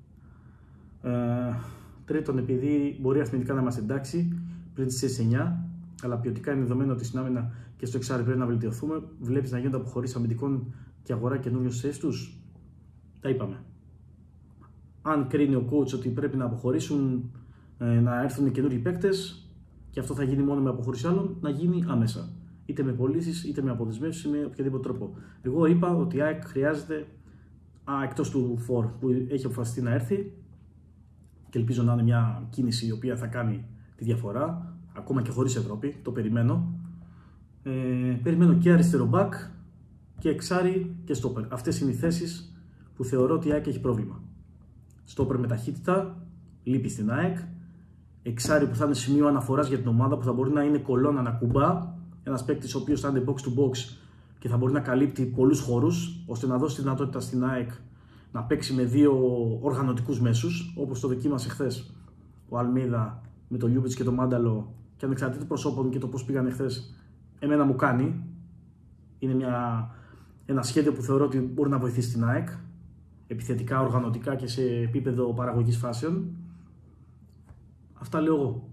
A: Τρίτον, επειδή μπορεί αριθμητικά να είμαστε εντάξει πριν τις 9, αλλά ποιοτικά είναι δεδομένο ότι στην άμυνα και στο εξάρι πρέπει να βελτιωθούμε, βλέπεις να γίνονται αποχωρήσεις αμυντικών και αγορά καινούριων στις θέσεις τους. Τα είπαμε. Αν κρίνει ο coach ότι πρέπει να αποχωρήσουν, να έρθουν καινούριοι παίκτες, και αυτό θα γίνει μόνο με αποχώρηση άλλων, να γίνει άμεσα. Είτε με πωλήσεις, είτε με αποδεσμεύσεις, ή με οποιοδήποτε τρόπο. Εγώ είπα ότι η ΑΕΚ χρειάζεται, εκτός του φορ που έχει αποφασιστεί να έρθει, και ελπίζω να είναι μια κίνηση η οποία θα κάνει τη διαφορά, ακόμα και χωρίς Ευρώπη, το περιμένω. Περιμένω και αριστερό back και εξάρι και στόπερ. Αυτές είναι οι θέσεις που θεωρώ ότι η ΑΕΚ έχει πρόβλημα. Στόπερ με ταχύτητα, λείπει στην ΑΕΚ. Εξάρι που θα είναι σημείο αναφοράς για την ομάδα, που θα μπορεί να είναι κολόνα, να κουμπά. Ένας παίκτης ο οποίος θα είναι box to box και θα μπορεί να καλύπτει πολλούς χώρους, ώστε να δώσει τη δυνατότητα στην ΑΕΚ να παίξει με δύο οργανωτικούς μέσους, όπως το δοκίμασε χθες ο Αλμίδα με τον Λιούμπιτς και τον Μάνταλο, και ανεξαρτήτως προσώπων και το πώς πήγανε χθες, εμένα μου κάνει. Είναι ένα σχέδιο που θεωρώ ότι μπορεί να βοηθήσει την ΑΕΚ, επιθετικά, οργανωτικά και σε επίπεδο παραγωγής φάσεων. Αυτά λέω εγώ.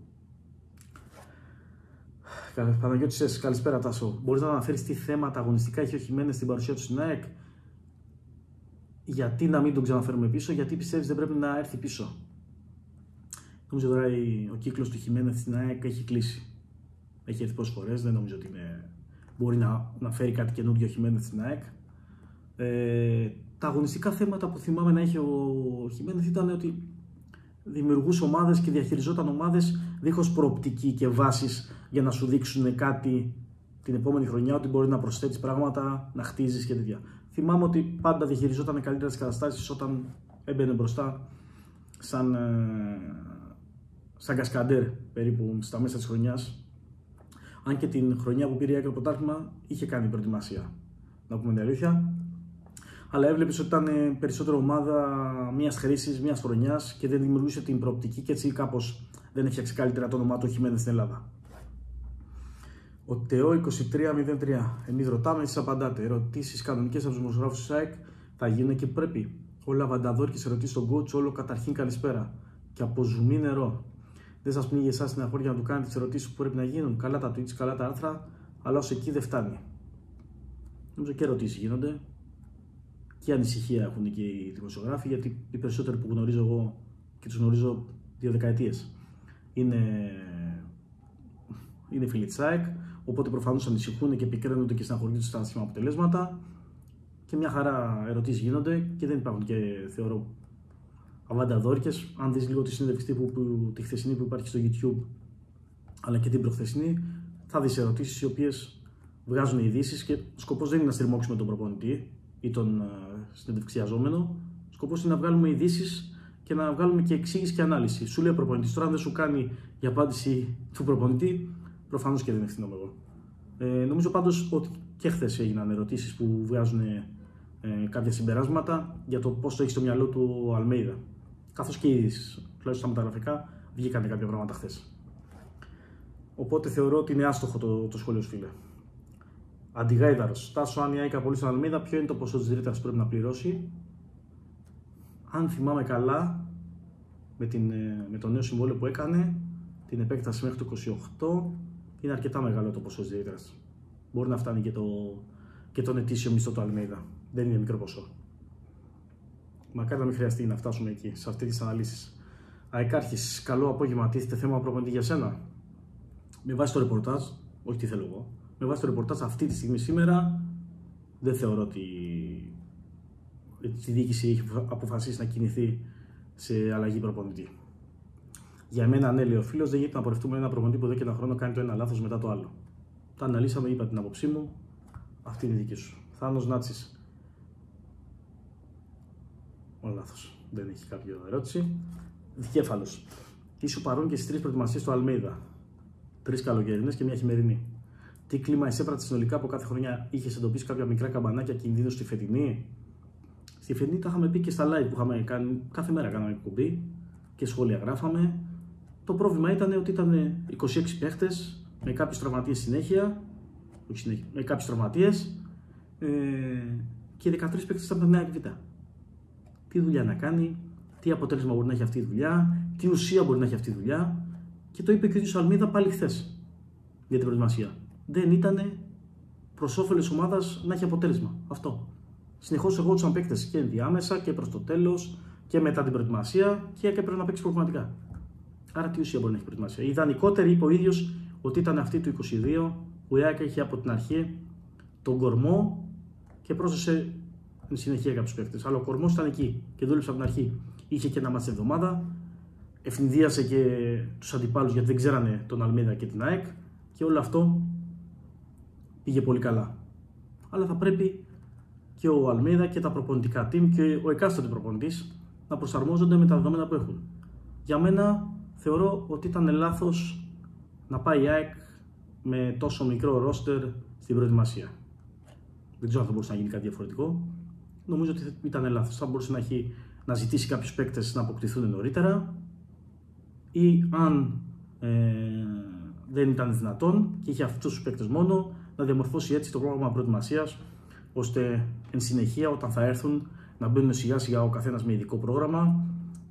A: Παναγιώτης, καλησπέρα Τάσο. Μπορείς να αναφέρεις τι θέματα αγωνιστικά έχει ο Χιμένες στην παρουσία του στην ΑΕΚ? Γιατί να μην τον ξαναφέρουμε πίσω, γιατί πιστεύεις δεν πρέπει να έρθει πίσω? Νομίζω τώρα ο κύκλος του Χιμένες στην ΑΕΚ έχει κλείσει. Έχει έρθει πόσες φορές, δεν νομίζω ότι μπορεί να φέρει κάτι καινούργιο ο Χιμένες στην ΑΕΚ. Τα αγωνιστικά θέματα που θυμάμαι να έχει ο Χιμένες ήταν ότι δημιουργούσε ομάδες και διαχειριζόταν ομάδες δίχως προοπτική και βάσεις για να σου δείξουν κάτι την επόμενη χρονιά, ότι μπορεί να προσθέτεις πράγματα, να χτίζεις και τέτοια. Θυμάμαι ότι πάντα διαχειριζόταν καλύτερα τις καταστάσεις όταν έμπαινε μπροστά σαν κασκαντέρ περίπου στα μέσα της χρονιάς. Αν και την χρονιά που πήρε το πρωτάθλημα είχε κάνει προετοιμασία, να πούμε την αλήθεια. Αλλά έβλεπες ότι ήταν περισσότερο ομάδα μιας χρήσης, μιας χρονιάς και δεν δημιουργούσε την προοπτική και έτσι κάπως δεν έφτιαξε καλύτερα το όνομά του Χιμένες στην Ελλάδα. Ο Τεό 2303. Εμείς ρωτάμε, εσείς απαντάτε. Ερωτήσεις κανονικές από τους δημοσιογράφους της ΑΕΚ θα γίνουν και πρέπει. Ο Λαβανταδόρκης ερωτήσει στον coach όλο καταρχήν καλησπέρα. Και από ζουμί νερό. Δεν σας πνίγει εσάς την αγχώρια να του κάνετε τις ερωτήσεις που πρέπει να γίνουν? Καλά τα tweets, καλά τα άρθρα, αλλά ως εκεί δεν φτάνει. Νομίζω και ερωτήσεις γίνονται. Και ανησυχία έχουν και οι δημοσιογράφοι, γιατί οι περισσότεροι που γνωρίζω εγώ και τους γνωρίζω 2 δεκαετίες είναι φίλοι της ΑΕΚ, οπότε προφανώς ανησυχούν και επικρίνονται και στεναχωρούνται στα άσχημα αποτελέσματα. Και μια χαρά ερωτήσεις γίνονται και δεν υπάρχουν, και θεωρώ αβανταδόρικες. Αν δεις λίγο τη συνέντευξη τύπου τη χθεσινή που υπάρχει στο YouTube, αλλά και την προχθεσινή, θα δεις ερωτήσεις οι οποίες βγάζουν ειδήσεις και ο σκοπός δεν είναι να στριμώξουμε τον προπονητή ή τον συνεντευξιαζόμενο. Ο σκοπός είναι να βγάλουμε ειδήσεις και να βγάλουμε και εξήγηση και ανάλυση. Σου λέει ο προπονητής, τώρα αν δεν σου κάνει η απάντηση του προπονητή, προφανώς και δεν ευθύνομαι εγώ. Νομίζω πάντως ότι και χθες έγιναν ερωτήσεις που βγάζουν κάποια συμπεράσματα για το πώς το έχει στο μυαλό του ο Αλμέιδα. Καθώς και οι ειδήσεις, τουλάχιστον στα μεταγραφικά, βγήκαν κάποια πράγματα χθες. Οπότε θεωρώ ότι είναι άστοχο το σχόλιο σου, φίλε. Αντιγάιδαρος. Τάσο, αν η ΑΕΚ απολύσει τον Αλμέιδα, ποιο είναι το ποσό της ρήτρας που πρέπει να πληρώσει? Αν θυμάμαι καλά, με το νέο συμβόλαιο που έκανε, την επέκταση μέχρι το 28, είναι αρκετά μεγάλο το ποσό της ρήτρας. Μπορεί να φτάνει και τον ετήσιο μισθό του Αλμέιδα. Δεν είναι μικρό ποσό. Μακάρι να μην χρειαστεί να φτάσουμε εκεί, σε αυτές τις αναλύσεις. Αεκάρχης, καλό απόγευμα. Τίθεται θέμα προπονητή για σένα? Με βάση το ρεπορτάζ, όχι τι θέλω εγώ, με βάση το ρεπορτάζ αυτή τη στιγμή σήμερα, δεν θεωρώ ότι η διοίκηση έχει αποφασίσει να κινηθεί σε αλλαγή προπονητή. Για μένα, ναι, λέει ο φίλος, δεν γίνεται να πορευτούμε ένα προπονητή που εδώ και ένα χρόνο κάνει το ένα λάθος μετά το άλλο. Τα αναλύσαμε, είπα την άποψή μου, αυτή είναι η δική σου. Θάνος Νάτσης. Λάθος. Δεν έχει κάποια ερώτηση. Δικέφαλος. Ήσου παρόν και στις 3 προετοιμασίες του Αλμέιδα. 3 καλοκαιρινές και μια χειμερινή. Τι κλίμα εισέπρατε συνολικά από κάθε χρονιά? Είχες εντοπίσει κάποια μικρά καμπανάκια κινδύνου στη φετινή? Στη φετινή τα είχαμε πει και στα live που είχαμε κάνει. Κάθε μέρα κάναμε εκπομπή και σχόλια γράφαμε. Το πρόβλημα ήταν ότι ήταν 26 παίχτες με κάποιους τραυματίες συνέχεια. Όχι συνέχεια, με κάποιους τραυματίες και 13 παίχτες ήταν από την ΑΕΚ Β. Τι δουλειά να κάνει, τι αποτέλεσμα μπορεί να έχει αυτή η δουλειά, τι ουσία μπορεί να έχει αυτή η δουλειά. Και το είπε και ο ίδιος Αλμίδα πάλι χθες για την προετοιμασία. Δεν ήταν προς όφελος της ομάδας να έχει αποτέλεσμα. Αυτό. Συνεχώς ερχόντουσαν παίκτες και ενδιάμεσα και προς το τέλος και μετά την προετοιμασία και έπρεπε να παίξει προγραμματικά. Άρα τι ουσία μπορεί να έχει προετοιμασία? Η ιδανικότερη, είπε ο ίδιος, ότι ήταν αυτή του 22 που η ΑΕΚ είχε από την αρχή τον κορμό και πρόσθεσε εν συνεχεία κάποιους παίκτες. Αλλά ο κορμός ήταν εκεί και δούλεψε από την αρχή. Είχε και ένα μάτς εβδομάδα. Ευνηδίασε και τους αντιπάλους γιατί δεν ξέρανε τον Αλμέιδα και την ΑΕΚ και όλο αυτό πήγε πολύ καλά. Αλλά θα πρέπει και ο Αλμέιδα και τα προπονητικά team και ο εκάστοτε προπονητής να προσαρμόζονται με τα δεδομένα που έχουν. Για μένα θεωρώ ότι ήταν λάθος να πάει η ΑΕΚ με τόσο μικρό ρόστερ στην προετοιμασία. Δεν ξέρω αν θα μπορούσε να γίνει κάτι διαφορετικό. Νομίζω ότι ήταν λάθος. Θα μπορούσε να ζητήσει κάποιους παίκτες να αποκτηθούν νωρίτερα. Ή αν δεν ήταν δυνατόν και είχε αυτούς τους παίκτες μόνο, να διαμορφώσει έτσι το πρόγραμμα προετοιμασίας, ώστε εν συνεχεία όταν θα έρθουν να μπαίνουν σιγά σιγά ο καθένας με ειδικό πρόγραμμα,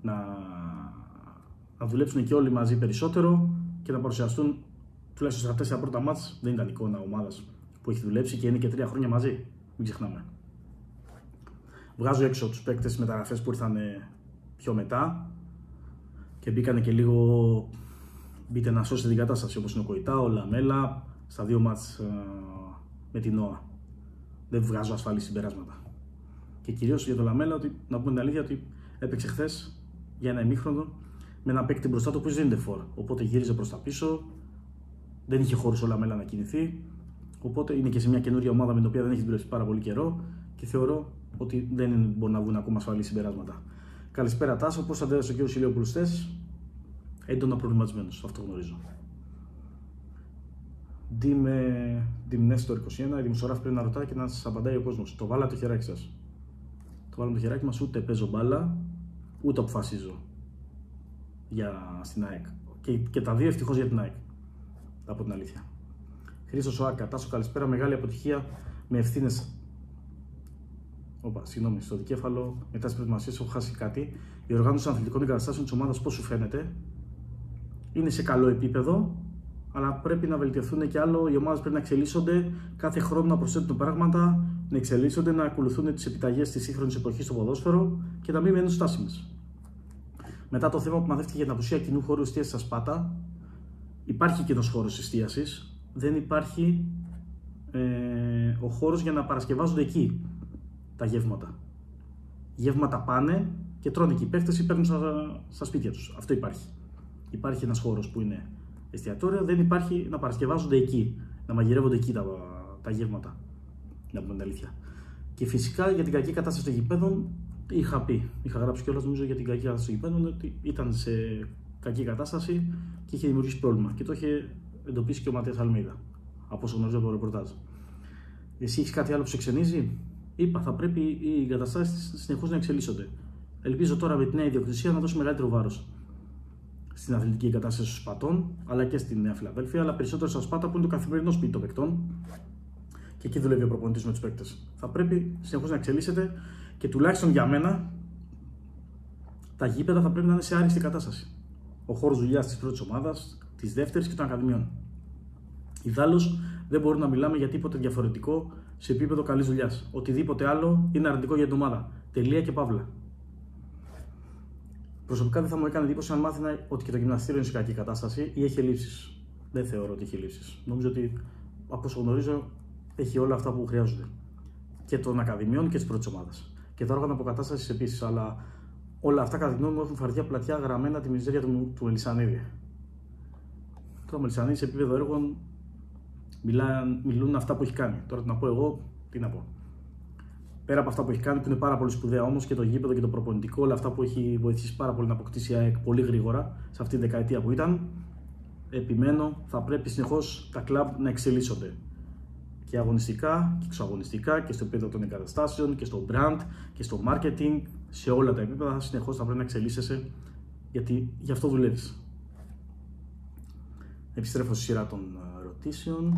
A: να δουλέψουν και όλοι μαζί περισσότερο και να παρουσιαστούν τουλάχιστον στα 4 πρώτα μάτς. Δεν ήταν εικόνα ομάδας που έχει δουλέψει και είναι και 3 χρόνια μαζί, μην ξεχνάμε. Βγάζω έξω τους παίκτες μεταγραφές που ήρθαν πιο μετά και μπήκανε και λίγο, μπείτε να σώσετε την κατάσταση, όπως είναι ο Κοϊτά, ο Λαμέλα, στα 2 μάτς με την ΟΑ. Δεν βγάζω ασφαλή συμπεράσματα. Και κυρίως για το Λαμέλα, ότι, να πούμε την αλήθεια, ότι έπαιξε χθες για ένα ημίχρονο με ένα παίκτη μπροστά του που δεν είναι φορ. Οπότε γύριζε προς τα πίσω, δεν είχε χώρους ο Λαμέλα να κινηθεί. Οπότε είναι και σε μια καινούργια ομάδα με την οποία δεν έχει δουλέψει πάρα πολύ καιρό και θεωρώ ότι δεν μπορεί να βγουν ακόμα ασφαλή συμπεράσματα. Καλησπέρα Τάσο, πώς αντέδρασε ο κ. Ηλιόπουλος χθες? Έντονα προβληματισμένος, αυτό γνωρίζω. Ντιμνέστορ 21, η δημοσιογράφη πρέπει να ρωτάει και να σας απαντάει ο κόσμος. Το βάλατε το χεράκι σας. Το βάλαμε το χεράκι μας, ούτε παίζω μπάλα, ούτε αποφασίζω στην ΑΕΚ. Και τα δύο ευτυχώς για την ΑΕΚ. Από την αλήθεια. Χρήστος Οάκα, Τάσο, καλησπέρα. Μεγάλη αποτυχία με ευθύνες. Στο δικέφαλο, μετά τις προετοιμασίες έχω χάσει κάτι. Η οργάνωση των αθλητικών εγκαταστάσεων της ομάδας πώς σου φαίνεται? Είναι σε καλό επίπεδο, αλλά πρέπει να βελτιωθούν και άλλο. Οι ομάδες πρέπει να εξελίσσονται, κάθε χρόνο να προσθέτουν πράγματα, να εξελίσσονται, να ακολουθούν τις επιταγές της σύγχρονης εποχής στο ποδόσφαιρο και να μην μένουν στάσιμες. Μετά το θέμα που μαθεύτηκε για την απουσία κοινού χώρου εστίασης στα Σπάτα, υπάρχει κοινός χώρος εστίασης, δεν υπάρχει ο χώρος για να παρασκευάζονται εκεί τα γεύματα. Γεύματα πάνε, και τρώνε εκεί οι παίχτες ή παίρνουν στα σπίτια τους. Αυτό υπάρχει. Υπάρχει ένας χώρος που είναι εστιατόριο, δεν υπάρχει να παρασκευάζονται εκεί, να μαγειρεύονται εκεί τα γεύματα. Να πούμε την αλήθεια. Και φυσικά για την κακή κατάσταση των γηπέδων, είχα γράψει κιόλας νομίζω για την κακή κατάσταση των γηπέδων, ότι ήταν σε κακή κατάσταση και είχε δημιουργήσει πρόβλημα. Και το είχε εντοπίσει και ο Ματίας Αλμέιδα, από όσο γνωρίζω από το ρεπορτάζ. Εσύ έχεις κάτι άλλο που σε ξενίζει? Είπα, θα πρέπει οι εγκαταστάσεις συνεχώς να εξελίσσονται. Ελπίζω τώρα με τη νέα ιδιοκτησία να δώσει μεγαλύτερο βάρος στην αθλητική εγκατάσταση των Σπατών, αλλά και στη Νέα Φιλαδέλφια, αλλά περισσότερο στα Σπάτα που είναι το καθημερινό σπίτι των παικτών και εκεί δουλεύει ο προπονητής με τους παίκτες. Θα πρέπει συνεχώς να εξελίσσεται και τουλάχιστον για μένα τα γήπεδα θα πρέπει να είναι σε άριστη κατάσταση. Ο χώρος δουλειάς της πρώτης ομάδας, της δεύτερης και των ακαδημιών. Ιδάλλως δεν μπορούμε να μιλάμε για τίποτε διαφορετικό σε επίπεδο καλής δουλειάς. Οτιδήποτε άλλο είναι αρνητικό για την ομάδα. Τελεία και παύλα. Προσωπικά δεν θα μου έκανε εντύπωση αν μάθαινα ότι και το γυμναστήριο είναι σε κακή κατάσταση ή έχει ελλείψεις. Δεν θεωρώ ότι έχει ελλείψεις. Νομίζω ότι από όσο γνωρίζω έχει όλα αυτά που χρειάζονται. Και των ακαδημιών και της πρώτης ομάδας. Και τα όργανα αποκατάστασης επίσης. Αλλά όλα αυτά κατά τη γνώμη μου έχουν φαρδιά πλατιά γραμμένα τη μιζέρια του Μελισσανίδη. Τώρα ο Μελισσανίδης σε επίπεδο έργων μιλούν αυτά που έχει κάνει. Τώρα τι να πω εγώ, τι να πω. Πέρα από αυτά που έχει κάνει, που είναι πάρα πολύ σπουδαία όμως, και το γήπεδο και το προπονητικό, όλα αυτά που έχει βοηθήσει πάρα πολύ να αποκτήσει η ΑΕΚ πολύ γρήγορα σε αυτή τη δεκαετία που ήταν, επιμένω, θα πρέπει συνεχώς τα κλαμπ να εξελίσσονται. Και αγωνιστικά και εξωαγωνιστικά και στο επίπεδο των εγκαταστάσεων και στο brand και στο marketing, σε όλα τα επίπεδα συνεχώς θα πρέπει να εξελίσσεσαι, γιατί γι' αυτό δουλεύεις. Επιστρέφω στη σειρά των ερωτήσεων.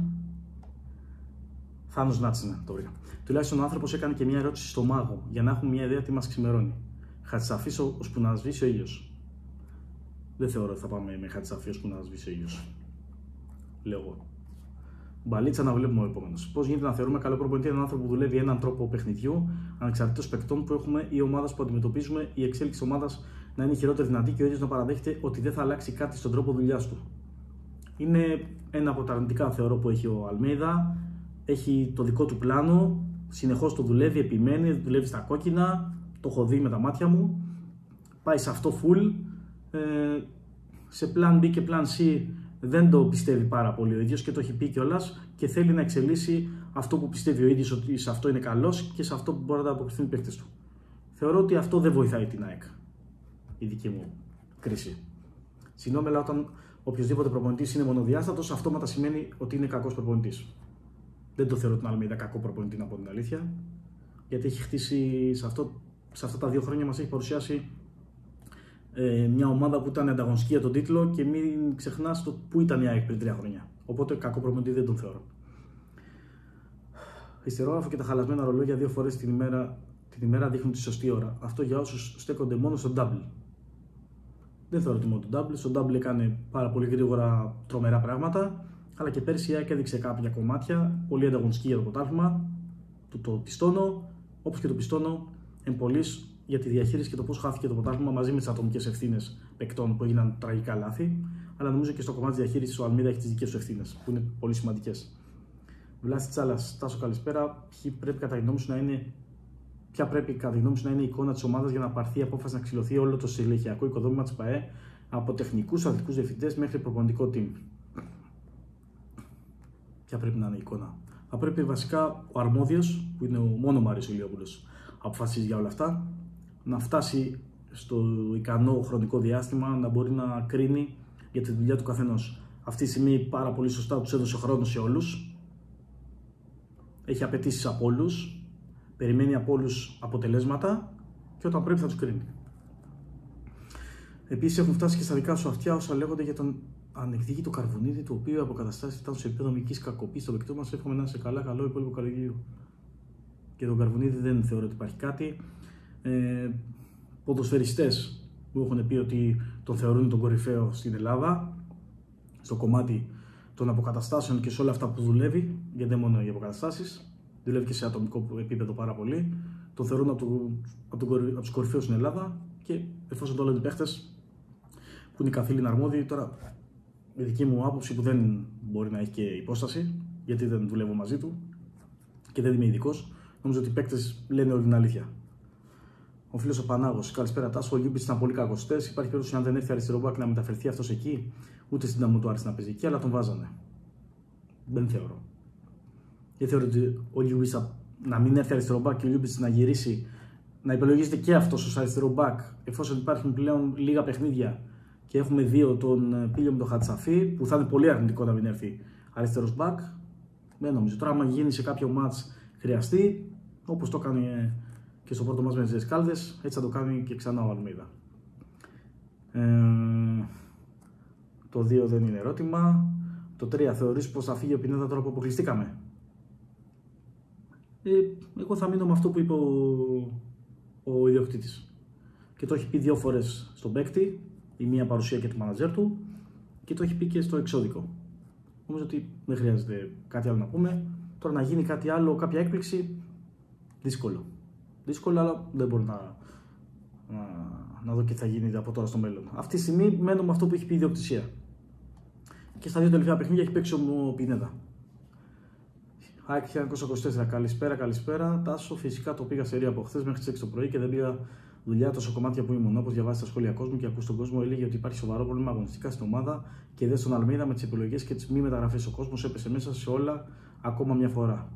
A: Θάνος Νάτσινα, το βρήκα. Τουλάχιστον ο άνθρωπος έκανε και μια ερώτηση στο μάγο, για να έχουμε μια ιδέα τι μας ξημερώνει. Χατσαφής ώσπου να σβήσει ο ήλιος. Δεν θεωρώ ότι θα πάμε με χατσαφή ώσπου να σβήσει ο ήλιος. Λέω εγώ. Μπαλίτσα να βλέπουμε ο επόμενος. Πώς γίνεται να θεωρούμε καλό προπονητή έναν άνθρωπο που δουλεύει έναν τρόπο παιχνιδιού, ανεξαρτήτως παικτών που έχουμε ή ομάδας που αντιμετωπίζουμε, η εξέλιξη ομάδας να είναι χειρότερη δυνατή και ο ίδιος να παραδέχεται ότι δεν θα αλλάξει κάτι στον τρόπο δουλειάς του. Είναι ένα από τα αρνητικά θεωρώ που έχει ο Αλμέιδα. Έχει το δικό του πλάνο, συνεχώς το δουλεύει, επιμένει, δουλεύει στα κόκκινα, το έχω δει με τα μάτια μου. Πάει σε αυτό full. Σε plan B και plan C δεν το πιστεύει πάρα πολύ ο ίδιος και το έχει πει κιόλας και θέλει να εξελίσσει αυτό που πιστεύει ο ίδιος ότι σε αυτό είναι καλός και σε αυτό που μπορεί να αποκριθούν οι παίκτες του. Θεωρώ ότι αυτό δεν βοηθάει την ΑΕΚ. Η δική μου κρίση. Συγγνώμη, αλλά όταν οποιοδήποτε προπονητής είναι μονοδιάστατος, αυτόματα σημαίνει ότι είναι κακός προπονητής. Δεν το θεωρώ τον Αλμέιδα κακό προπονητή, να πω την αλήθεια. Γιατί έχει χτίσει σε αυτά τα 2 χρόνια μας έχει παρουσιάσει μια ομάδα που ήταν ανταγωνιστική για τον τίτλο και μην ξεχνάς το που ήταν η ΑΕΚ πριν 3 χρόνια. Οπότε κακό προπονητή δεν τον θεωρώ. Ιστερόγραφο και τα χαλασμένα ρολόγια 2 φορές την ημέρα δείχνουν τη σωστή ώρα. Αυτό για όσους στέκονται μόνο στο double. Δεν θεωρώ ότι μόνο το double. Στο double έκανε πάρα πολύ γρήγορα τρομερά πράγματα. Αλλά και πέρσι η ΑΕΚ έδειξε κάποια κομμάτια πολύ ανταγωνιστική για το πρωτάθλημα. Το πιστώνω, όπως και το πιστώνω εμπολής για τη διαχείριση και το πώς χάθηκε το πρωτάθλημα μαζί με τις ατομικές ευθύνες παικτών που έγιναν τραγικά λάθη. Αλλά νομίζω και στο κομμάτι της διαχείρισης ο Αλμέιδα έχει τις δικές του ευθύνες που είναι πολύ σημαντικές. Βλάστη Τσάλας, Τάσο, καλησπέρα. Ποια πρέπει κατά τη γνώμη σου να είναι η εικόνα της ομάδας για να πάρθει η απόφαση να ξυλωθεί όλο το στελεχειακό οικοδόμημα της ΠΑΕ από τεχνικούς, αθλητικούς διευθυντές μέχρι προπονητικό team? Ποια πρέπει να είναι η εικόνα? Θα πρέπει βασικά ο αρμόδιος, που είναι μόνο ο Μάριος Ηλιόπουλος, αποφασίζει για όλα αυτά, να φτάσει στο ικανό χρονικό διάστημα να μπορεί να κρίνει για τη δουλειά του καθενός. Αυτή τη στιγμή πάρα πολύ σωστά τους έδωσε χρόνο σε όλους. Έχει απαιτήσεις από όλους. Περιμένει από όλους αποτελέσματα και όταν πρέπει θα τους κρίνει. Επίσης έχουν φτάσει και στα δικά σου αυτιά όσα λέγονται για τον ανεκδίκητο Καρβουνίδη, το οποίο οι αποκαταστάσεις ήταν σε επίπεδο μυϊκής κακοποίησης στο παικτό μας. Εύχομαι να είσαι καλά, καλό υπόλοιπο καλοκαιρίου. Και τον Καρβουνίδη δεν θεωρώ ότι υπάρχει κάτι. Ποδοσφαιριστές που έχουν πει ότι τον θεωρούν τον κορυφαίο στην Ελλάδα, στο κομμάτι των αποκαταστάσεων και σε όλα αυτά που δουλεύει, γιατί δεν μόνο οι αποκαταστάσεις. Δουλεύει και σε ατομικό επίπεδο πάρα πολύ. Τον θεωρούν από τους κορυφαίους στην Ελλάδα και εφόσον το λένε οι παίχτες που είναι καθήλυνα αρμόδιοι, τώρα η δική μου άποψη που δεν μπορεί να έχει και υπόσταση, γιατί δεν δουλεύω μαζί του και δεν είμαι ειδικός, νομίζω ότι οι παίκτες λένε όλη την αλήθεια. Ο φίλος ο Πανάγος. Καλησπέρα Τάσο. Ο Λιούμπιτς ήταν πολύ κακός χτες. Υπάρχει περίπτωση αν δεν έρθει αριστερό μπακ να μεταφερθεί αυτός εκεί. Ούτε στην ταμό του άρεσε να παίζει εκεί, αλλά τον βάζανε. Δεν θεωρώ. Δεν θεωρώ ότι ο Λιούμπιτς να μην έρθει αριστερό μπακ και ο Λιούμπιτς να γυρίσει, να υπολογίζεται και αυτός ως αριστερό μπακ, εφόσον υπάρχουν πλέον λίγα παιχνίδια και έχουμε δύο τον Πίλιο με τον Χατσαφή, που θα είναι πολύ αρνητικό να μην έρθει αριστερός μπακ. Δεν νομίζω. Τώρα, άμα γίνει σε κάποιο μάτς χρειαστεί, όπως το έκανε και στο πρώτο μάτς με τις Κάλδες, έτσι θα το κάνει και ξανά ο Αλμίδα. Το 2 δεν είναι ερώτημα. Το 3, θεωρείς πως θα φύγει ο Πινέδα τώρα που αποκλειστήκαμε? Εγώ θα μείνω με αυτό που είπε ο ιδιοκτήτης. Και το έχει πει 2 φορές στον παίκτη, η μία παρουσία και του μάνατζερ του, και το έχει πει και στο εξώδικο. Νομίζω ότι δεν χρειάζεται κάτι άλλο να πούμε. Τώρα να γίνει κάτι άλλο, κάποια έκπληξη, δύσκολο. Δύσκολο, αλλά δεν μπορώ να δω τι θα γίνει από τώρα στο μέλλον. Αυτή τη στιγμή μένω με αυτό που έχει πει η ιδιοκτησία. Και στα 2 τελευταία παιχνίδια έχει παίξει ο Πινέδα. ΑΕΚ 1924, καλησπέρα. Τάσο, φυσικά το πήγα σε ρία από χθες μέχρι τις 6 το πρωί και δεν πήγα δουλειά τόσο κομμάτια που ήμουν. Όπως διαβάζει τα σχόλια κόσμου και ακούς τον κόσμο, έλεγε ότι υπάρχει σοβαρό πρόβλημα αγωνιστικά στην ομάδα και δεν στον Αλμίδα με τις επιλογές και τις μη μεταγραφές. Ο κόσμος έπεσε μέσα σε όλα ακόμα μια φορά.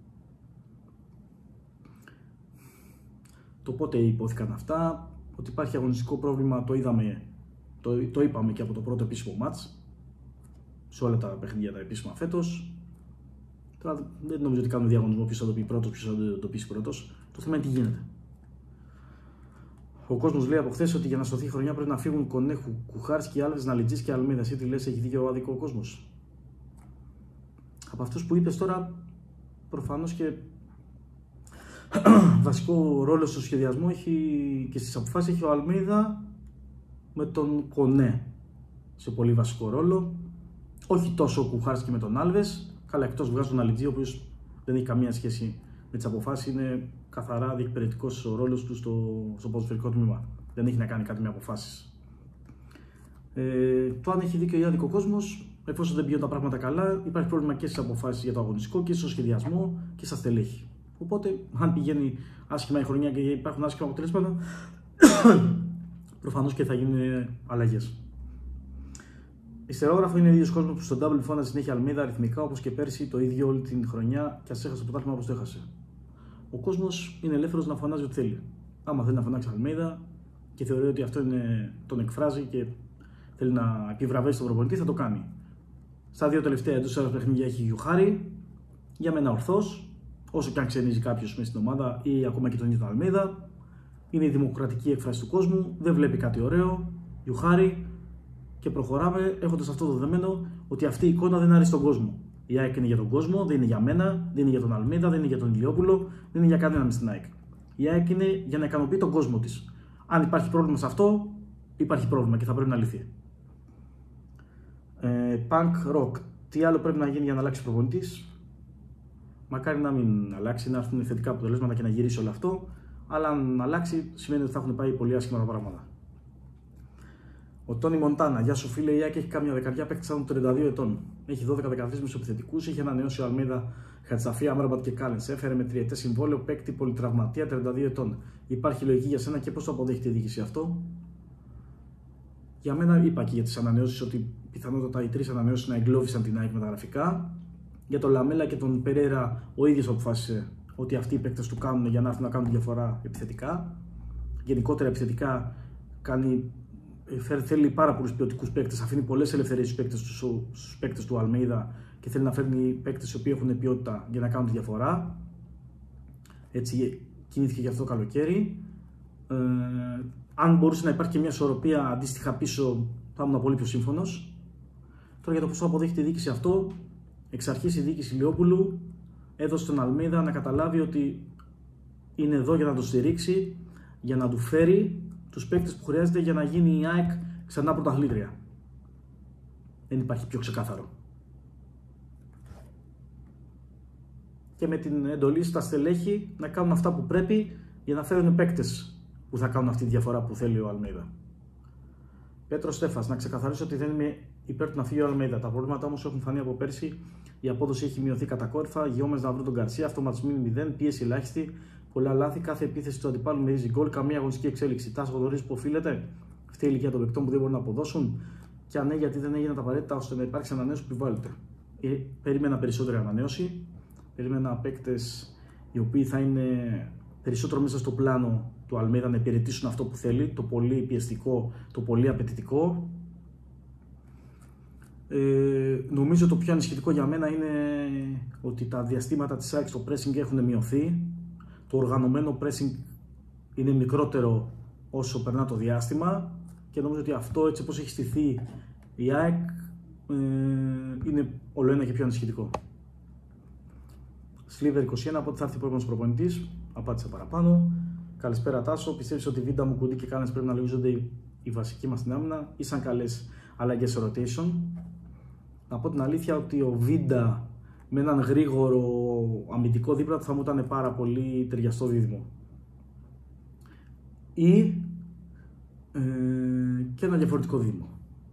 A: Το πότε υπόθηκαν αυτά, ότι υπάρχει αγωνιστικό πρόβλημα, το είπαμε και από το πρώτο επίσημο μάτς, σε όλα τα παιχνίδια τα επίσημα φέτος. Τώρα δεν νομίζω ότι κάνουμε διαγωνισμό ποιος θα το πει πρώτος, ποιος θα το πει πρώτος. Το θέμα είναι τι γίνεται. Ο κόσμος λέει από χθες ότι για να σωθεί η χρονιά πρέπει να φύγουν Κονέχου, Κουχάρσκι, Άλβες, Ναλιτζής και Αλμίδας. Ή τι λες, έχει δίκιο ο άδικο ο κόσμος? Από αυτούς που είπες τώρα, προφανώς και βασικό ρόλο στο σχεδιασμό και στις αποφάσεις έχει ο Αλμίδα με τον Κονέ σε πολύ βασικό ρόλο. Όχι τόσο ο Κουχάρσκι με τον Άλβες. Καλά, εκτός βγάζουν τον Αλιτζή, ο οποίος δεν έχει καμία σχέση με τις αποφάσεις, είναι καθαρά διεκπαιρετικός ο ρόλος του στο ποδοσφαιρικό τμήμα. Δεν έχει να κάνει κάτι με αποφάσεις. Το αν έχει δίκιο ή άδικο ο κόσμος, εφόσον δεν πηγαίνουν τα πράγματα καλά, υπάρχει πρόβλημα και στις αποφάσεις για το αγωνιστικό και στο σχεδιασμό και στα στελέχη. Οπότε, αν πηγαίνει άσχημα η χρονιά και υπάρχουν άσχημα αποτελέσματα, προφανώς και θα γίνουν αλλαγές. Ιστερόγραφο είναι ο ίδιος κόσμος που στον W φώναζε συνέχεια Αλμίδα αριθμικά, όπως και πέρσι το ίδιο όλη την χρονιά και ας έχασε το πρωτάθλημα όπως το έχασε. Ο κόσμος είναι ελεύθερος να φωνάζει ό,τι θέλει. Άμα θέλει να φωνάξει Αλμίδα και θεωρεί ότι αυτό τον εκφράζει και θέλει να επιβραβεύσει τον προπονητή, θα το κάνει. Στα 2 τελευταία εντός έδρας παιχνίδια έχει Γιουχάρη, για μένα ορθός, όσο και αν ξενίζει κάποιος μέσα στην ομάδα ή ακόμα και τον ίδιο τον Αλμίδα. Είναι η δημοκρατική έκφραση του κόσμου, δεν βλέπει κάτι ωραίο. Γιουχάρη. Και προχωράμε έχοντας αυτό το δεδομένο ότι αυτή η εικόνα δεν αρέσει στον κόσμο. Η ΑΕΚ είναι για τον κόσμο, δεν είναι για μένα, δεν είναι για τον Αλμίδα, δεν είναι για τον Ηλιόπουλο, δεν είναι για κανέναν στην ΑΕΚ. Η ΑΕΚ είναι για να ικανοποιεί τον κόσμο της. Αν υπάρχει πρόβλημα σε αυτό, υπάρχει πρόβλημα και θα πρέπει να λυθεί. Punk Rock. Τι άλλο πρέπει να γίνει για να αλλάξει προπονητής? Μακάρι να μην αλλάξει, να έρθουν θετικά αποτελέσματα και να γυρίσει όλο αυτό. Αλλά αν αλλάξει, σημαίνει ότι θα έχουν πάει πολύ άσχημα τα πράγματα. Ο Τόνι Μοντάνα, γεια σου φίλε, η ΑΕΚ έχει κάμια δεκαριά παίκτες άνω των 32 ετών. Έχει 12-13 μεσοεπιθετικούς, έχει ανανεώσει ο Αλμίδα, Χατσαφή, Άμραμπατ και Κάλενς. Έφερε με 3ετές συμβόλαιο παίκτη πολυτραυματία 32 ετών. Υπάρχει λογική για σένα και πώς το αποδέχεται η διοίκηση αυτό? Για μένα, είπα και για τις ανανεώσεις ότι πιθανότατα οι 3 ανανεώσεις να εγκλώβησαν την ΑΕΚ μεταγραφικά. Για τον Λαμέλα και τον Περέρα, ο ίδιος αποφάσισε ότι αυτοί οι παίκτες του κάνουν για να έρθουν να κάνουν τη διαφορά επιθετικά. Γενικότερα επιθετικά θέλει πάρα πολλούς ποιοτικούς παίκτες, αφήνει πολλές ελευθερίες στους παίκτες του Αλμίδα και θέλει να φέρνει παίκτες οι οποίοι έχουν ποιότητα για να κάνουν τη διαφορά. Έτσι κινήθηκε για αυτό το καλοκαίρι. Αν μπορούσε να υπάρχει και μια ισορροπία αντίστοιχα πίσω, θα ήμουν πολύ πιο σύμφωνος. Τώρα για το πώς θα αποδέχεται η διοίκηση αυτό, εξ αρχής η διοίκηση Ηλιόπουλου έδωσε τον Αλμίδα να καταλάβει ότι είναι εδώ για να το στηρίξει, για να του φέρει τους παίκτες που χρειάζεται για να γίνει η ΑΕΚ ξανά πρωταθλήτρια. Δεν υπάρχει πιο ξεκάθαρο. Και με την εντολή στα στελέχη να κάνουν αυτά που πρέπει για να φέρουν παίκτες που θα κάνουν αυτή τη διαφορά που θέλει ο Αλμίδα. Πέτρο Στέφας, να ξεκαθαρίσω ότι δεν είμαι υπέρ του να φύγει ο Αλμίδα. Τα προβλήματα όμως έχουν φανεί από πέρσι. Η απόδοση έχει μειωθεί κατακόρυφα. Γιώμες να βρουν τον Γκαρσία, αυτοματισμοί 0, πίεση ελάχιστη. Πολλά λάθη, κάθε επίθεση του αντιπάλου μυρίζει γκολ, καμία αγωνιστική εξέλιξη. Τάσο γνωρίζει που οφείλεται αυτή η ηλικία των παικτών που δεν μπορούν να αποδώσουν. Και αν ναι, γιατί δεν έγιναν τα απαραίτητα ώστε να υπάρξει ανανέωση που επιβάλλεται. Περίμενα περισσότερη ανανέωση. Περίμενα παίκτες οι οποίοι θα είναι περισσότερο μέσα στο πλάνο του Αλμέιδα να υπηρετήσουν αυτό που θέλει, το πολύ πιεστικό, το πολύ απαιτητικό. Νομίζω το πιο ανησυχητικό για μένα είναι ότι τα διαστήματα της ΑΕΚ στο pressing έχουν μειωθεί. Το οργανωμένο pressing είναι μικρότερο όσο περνά το διάστημα και νομίζω ότι αυτό, έτσι όπως έχει στηθεί η ΑΕΚ, είναι ολοένα και πιο ανησυχητικό. Sliver 21, πότε θα έρθει ο επόμενος προπονητής? Απάντησα παραπάνω. Καλησπέρα Τάσο. Πιστεύεις ότι Βίντα, Μουκουντή και Κάνες πρέπει να λογίζονται οι βασικοί μας στην άμυνα ή σαν καλές αλλαγές σε rotation? Να πω την αλήθεια ότι ο Βίντα με έναν γρήγορο αμυντικό δίπλα του θα μου ήταν πάρα πολύ ταιριαστό δίδυμο. Ή και ένα διαφορετικό δίδυμο.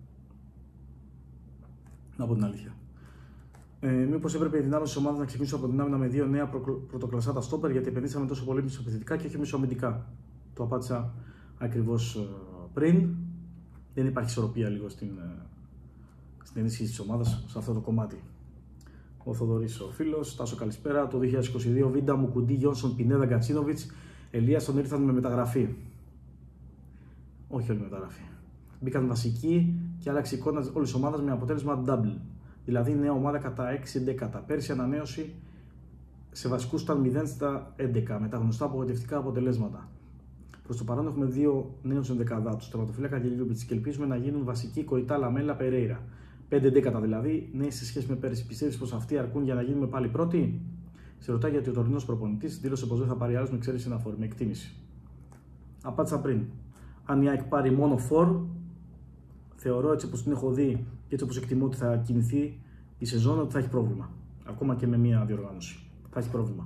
A: Να πω την αλήθεια. Μήπως έπρεπε οι δυνάμεις της ομάδας να ξεκινήσουν από την άμυνα με δύο νέα πρωτοκλασσάτα στόπερ, γιατί επενδύσαμε τόσο πολύ μισοεπιθετικά και όχι μισοαμυντικά? Το απάντησα ακριβώς πριν. Δεν υπάρχει ισορροπία λίγο στην ενίσχυση της ομάδας σε αυτό το κομμάτι. Ο Θοδωρής ο φίλος. Τάσο, καλησπέρα. Το 2022 Βίντα, Μουκουντή, Γιόνσον, Πινέδα, Γκατσίνοβιτς, Ελίασον ήρθαν με μεταγραφή. Όχι όλη μεταγραφή. Μπήκαν βασικοί και άλλαξε η εικόνα όλης της ομάδας με αποτέλεσμα double. Δηλαδή νέα ομάδα κατά 6-11. Πέρσι ανανέωση σε βασικούς ήταν 0 στα 11 με τα γνωστά απογοητευτικά αποτελέσματα. Προς το παρόν έχουμε δύο νέους ενδεκαδάτους, τερματοφύλακα και Λιούμπιτς, και ελπίζουμε να γίνουν βασικοί Κοϊτά, Λαμέλα, Περέιρα. 5-11 δηλαδή, νέοι σε σχέση με πέρσι. Πιστεύεις πως αυτοί αρκούν για να γίνουμε πάλι πρώτοι? Σε ρωτάει γιατί ο τωρινός προπονητής δήλωσε πως δεν θα πάρει άλλους με εξαίρεση ένα φόρ, με εκτίμηση. Απάντησα πριν. Αν η ΑΕΚ πάρει μόνο φόρ, θεωρώ, έτσι όπως την έχω δει και έτσι όπως εκτιμώ ότι θα κινηθεί η σεζόν, ότι θα έχει πρόβλημα. Ακόμα και με μία διοργάνωση. Θα έχει πρόβλημα.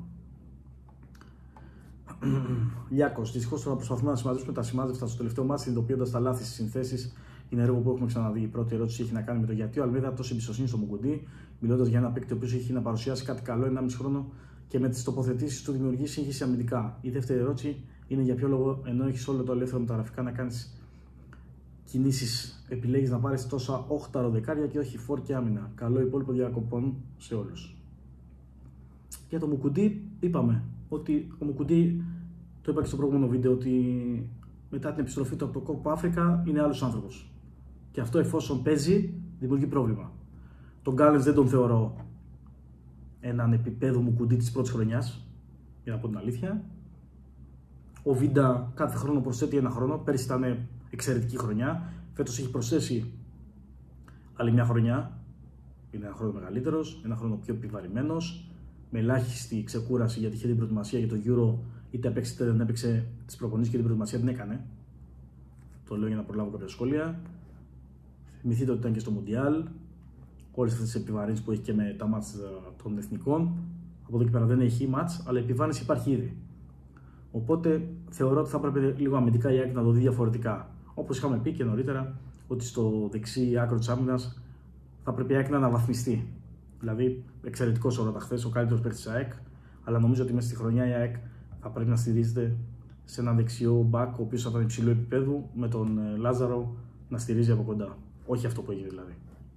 A: Λιάκος, δυστυχώς τώρα προσπαθούμε να συμμαζέψουμε τα σημάδευτα στο τελευταίο μάτι, συνειδητοποιώντας τα λάθη στις συνθέσεις. Είναι έργο που έχουμε ξαναδεί. Η πρώτη ερώτηση έχει να κάνει με το γιατί ο Αλμέιδα τόση εμπιστοσύνη στο Μουκουντή, μιλώντας για ένα παίκτη ο οποίος έχει να παρουσιάσει κάτι καλό 1,5 χρόνο και με τις τοποθετήσεις του δημιουργεί σύγχυση αμυντικά. Η δεύτερη ερώτηση είναι για ποιο λόγο, ενώ έχεις όλο το ελεύθερο μεταγραφικά να κάνεις κινήσεις, επιλέγεις να πάρεις τόσα 8 δεκάρια και όχι φόρ και άμυνα? Καλό υπόλοιπο διακοπών σε όλους. Για το Μουκουντή, είπαμε ότι ο Μουκουντή, το είπα και στο προηγούμενο βίντεο, ότι μετά την επιστροφή του από το Κόπα Αφρικα είναι άλλος άνθρωπος. Και αυτό, εφόσον παίζει, δημιουργεί πρόβλημα. Τον Γκάλενς δεν τον θεωρώ έναν επίπεδο Μουκουντή της πρώτης χρονιάς, για να πω την αλήθεια. Ο Βίντα κάθε χρόνο προσθέτει ένα χρόνο. Πέρυσι ήταν εξαιρετική χρονιά. Φέτος έχει προσθέσει άλλη μια χρονιά. Είναι ένα χρόνο μεγαλύτερος, ένα χρόνο πιο επιβαρημένος, με ελάχιστη ξεκούραση, γιατί είχε την προετοιμασία για το Euro, είτε έπαιξε είτε δεν έπαιξε τις προπονήσεις, και την προετοιμασία την έκανε. Το λέω για να προλάβω κάποια σχόλια. Θυμηθείτε ότι ήταν και στο Μουντιάλ. Όλες αυτές τις επιβαρύνσεις που έχει και με τα μάτς των εθνικών. Από εδώ και πέρα δεν έχει μάτς, αλλά η επιβάρυνση υπάρχει ήδη. Οπότε θεωρώ ότι θα πρέπει λίγο αμυντικά η ΑΕΚ να το δει διαφορετικά. Όπως είχαμε πει και νωρίτερα, ότι στο δεξί άκρο της άμυνας θα πρέπει η ΑΕΚ να αναβαθμιστεί. Δηλαδή, εξαιρετικός ο Ρώτα χθες, ο καλύτερος παίκτης της ΑΕΚ, αλλά νομίζω ότι μέσα στη χρονιά η ΑΕΚ θα πρέπει να στηρίζεται σε έναν δεξιό μπακ, ο οποίος θα ήταν υψηλού επίπεδου, με τον Λάζαρο να στηρίζει από κοντά. Όχι αυτό που έγινε δηλαδή.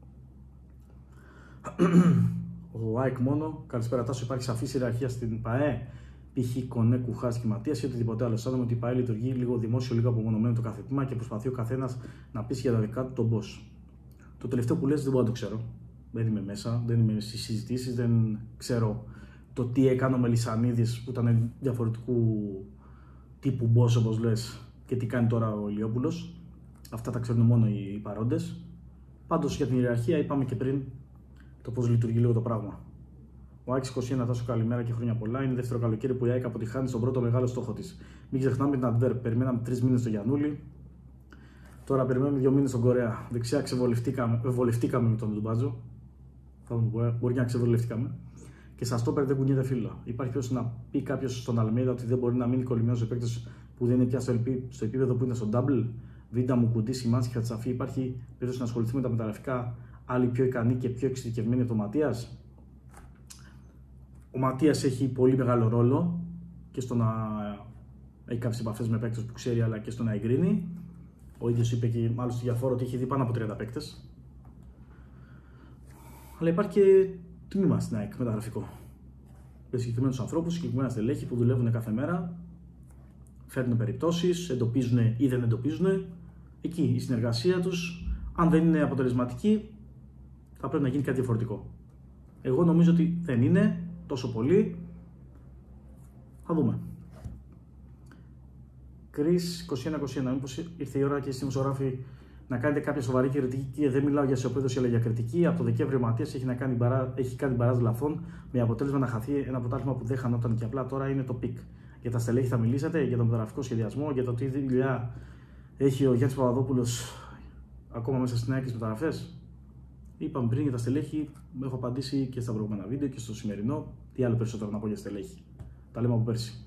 A: Ο ΑΕΚ μόνο. Καλησπέρα Τάσο, υπάρχει σαφής ιεραρχία στην ΠΑΕ? Π.χ. Κονέ, Κουχάς και Ματίας ή οτιδήποτε άλλο? Αισθάνομαι ότι η ΠΑΕ λειτουργεί λίγο δημόσιο, λίγο απομονωμένο το κάθε τμήμα και προσπαθεί ο καθένας να πείσει για τα δικά του τον boss. Το τελευταίο που λες δεν μπορώ να το ξέρω. Δεν είμαι μέσα, δεν είμαι στις συζητήσεις, δεν ξέρω το τι έκανε ο Μελισσανίδης που ήταν διαφορετικού τύπου boss, όπως λες, και τι κάνει τώρα ο Ηλιόπουλος. Αυτά τα ξέρουν μόνο οι παρόντες. Πάντως για την ιεραρχία είπαμε και πριν το πώς λειτουργεί λίγο το πράγμα. Ο Άκης 21, Τάσο, καλημέρα και χρόνια πολλά. Είναι δεύτερο καλοκαίρι που η ΑΕΚ αποτυχάνει στον πρώτο μεγάλο στόχο της. Μην ξεχνάμε την Αντβέρπ. Περιμέναμε 3 μήνες στο Γιαννούλη. Τώρα περιμένουμε 2 μήνες στον Κορέα. Δεξιά ξεβολευτήκαμε με τον Ντουμπάτζο. Μπορεί να ξεβολευτήκαμε. Και σας το δεν κουνιέται φίλο. Υπάρχει ποιος να πει κάποιος στον Αλμέιδα ότι δεν μπορεί να μείνει κολλημένος σε παίκτες που δεν είναι πια στο επίπεδο που είναι στο double? Βίντα, Μουκουντή, Σιμάνσκι, Χατσαφή. Υπάρχει περίπτωση να ασχοληθεί με τα μεταγραφικά άλλοι πιο ικανοί και πιο εξειδικευμένοι από τον Ματίας? Ο Ματίας έχει πολύ μεγάλο ρόλο και στο να έχει κάποιες επαφές με παίκτες που ξέρει, αλλά και στο να εγκρίνει. Ο ίδιος είπε και μάλλον στη διαφόρα ότι έχει δει πάνω από 30 παίκτες. Αλλά υπάρχει και τμήμα στην ΑΕΚ μεταγραφικό. Με συγκεκριμένους ανθρώπους, συγκεκριμένα στελέχη που δουλεύουν κάθε μέρα, φέρνουν περιπτώσεις, εντοπίζουν ή δεν εντοπίζουν. Εκεί η συνεργασία τους, αν δεν είναι αποτελεσματική, θα πρέπει να γίνει κάτι διαφορετικό. Εγώ νομίζω ότι δεν είναι τόσο πολύ. Θα δούμε. Κρίς 21-21. Μήπως ήρθε η ώρα και εσείς δημοσιογράφοι να κάνετε κάποια σοβαρή κριτική? Και δεν μιλάω για ισοπαίδωση αλλά για κριτική. Από το Δεκέμβριο ο Ματίας έχει κάνει μπαράζ λαφών με αποτέλεσμα να χαθεί ένα πρωτάθλημα που δεν χανόταν και απλά τώρα είναι το πικ. Για τα στελέχη θα μιλήσετε, για τον μεταγραφικό σχεδιασμό, για το τι δουλειά έχει ο Γιάννης Παπαδόπουλος ακόμα μέσα στην ΑΕΚ και στις μεταγραφές. Είπαμε πριν για τα στελέχη, έχω απαντήσει και στα προηγούμενα βίντεο και στο σημερινό. Τι άλλο περισσότερο να πω για στελέχη? Τα λέμε από πέρσι.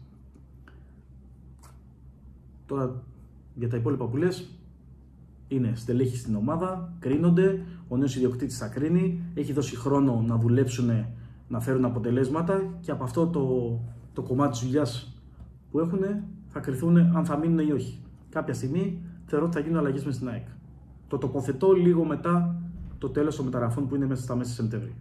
A: Τώρα για τα υπόλοιπα που λες, είναι στελέχη στην ομάδα, κρίνονται, ο νέος ιδιοκτήτης θα κρίνει, έχει δώσει χρόνο να δουλέψουν, να φέρουν αποτελέσματα και από αυτό το κομμάτι της δουλειάς που έχουν θα κριθούν αν θα μείνουν ή όχι. Κάποια στιγμή θεωρώ ότι θα γίνουν αλλαγές μες στην ΑΕΚ. Το τοποθετώ λίγο μετά το τέλος των μεταγραφών που είναι μέσα στα μέσα Σεπτέμβρη.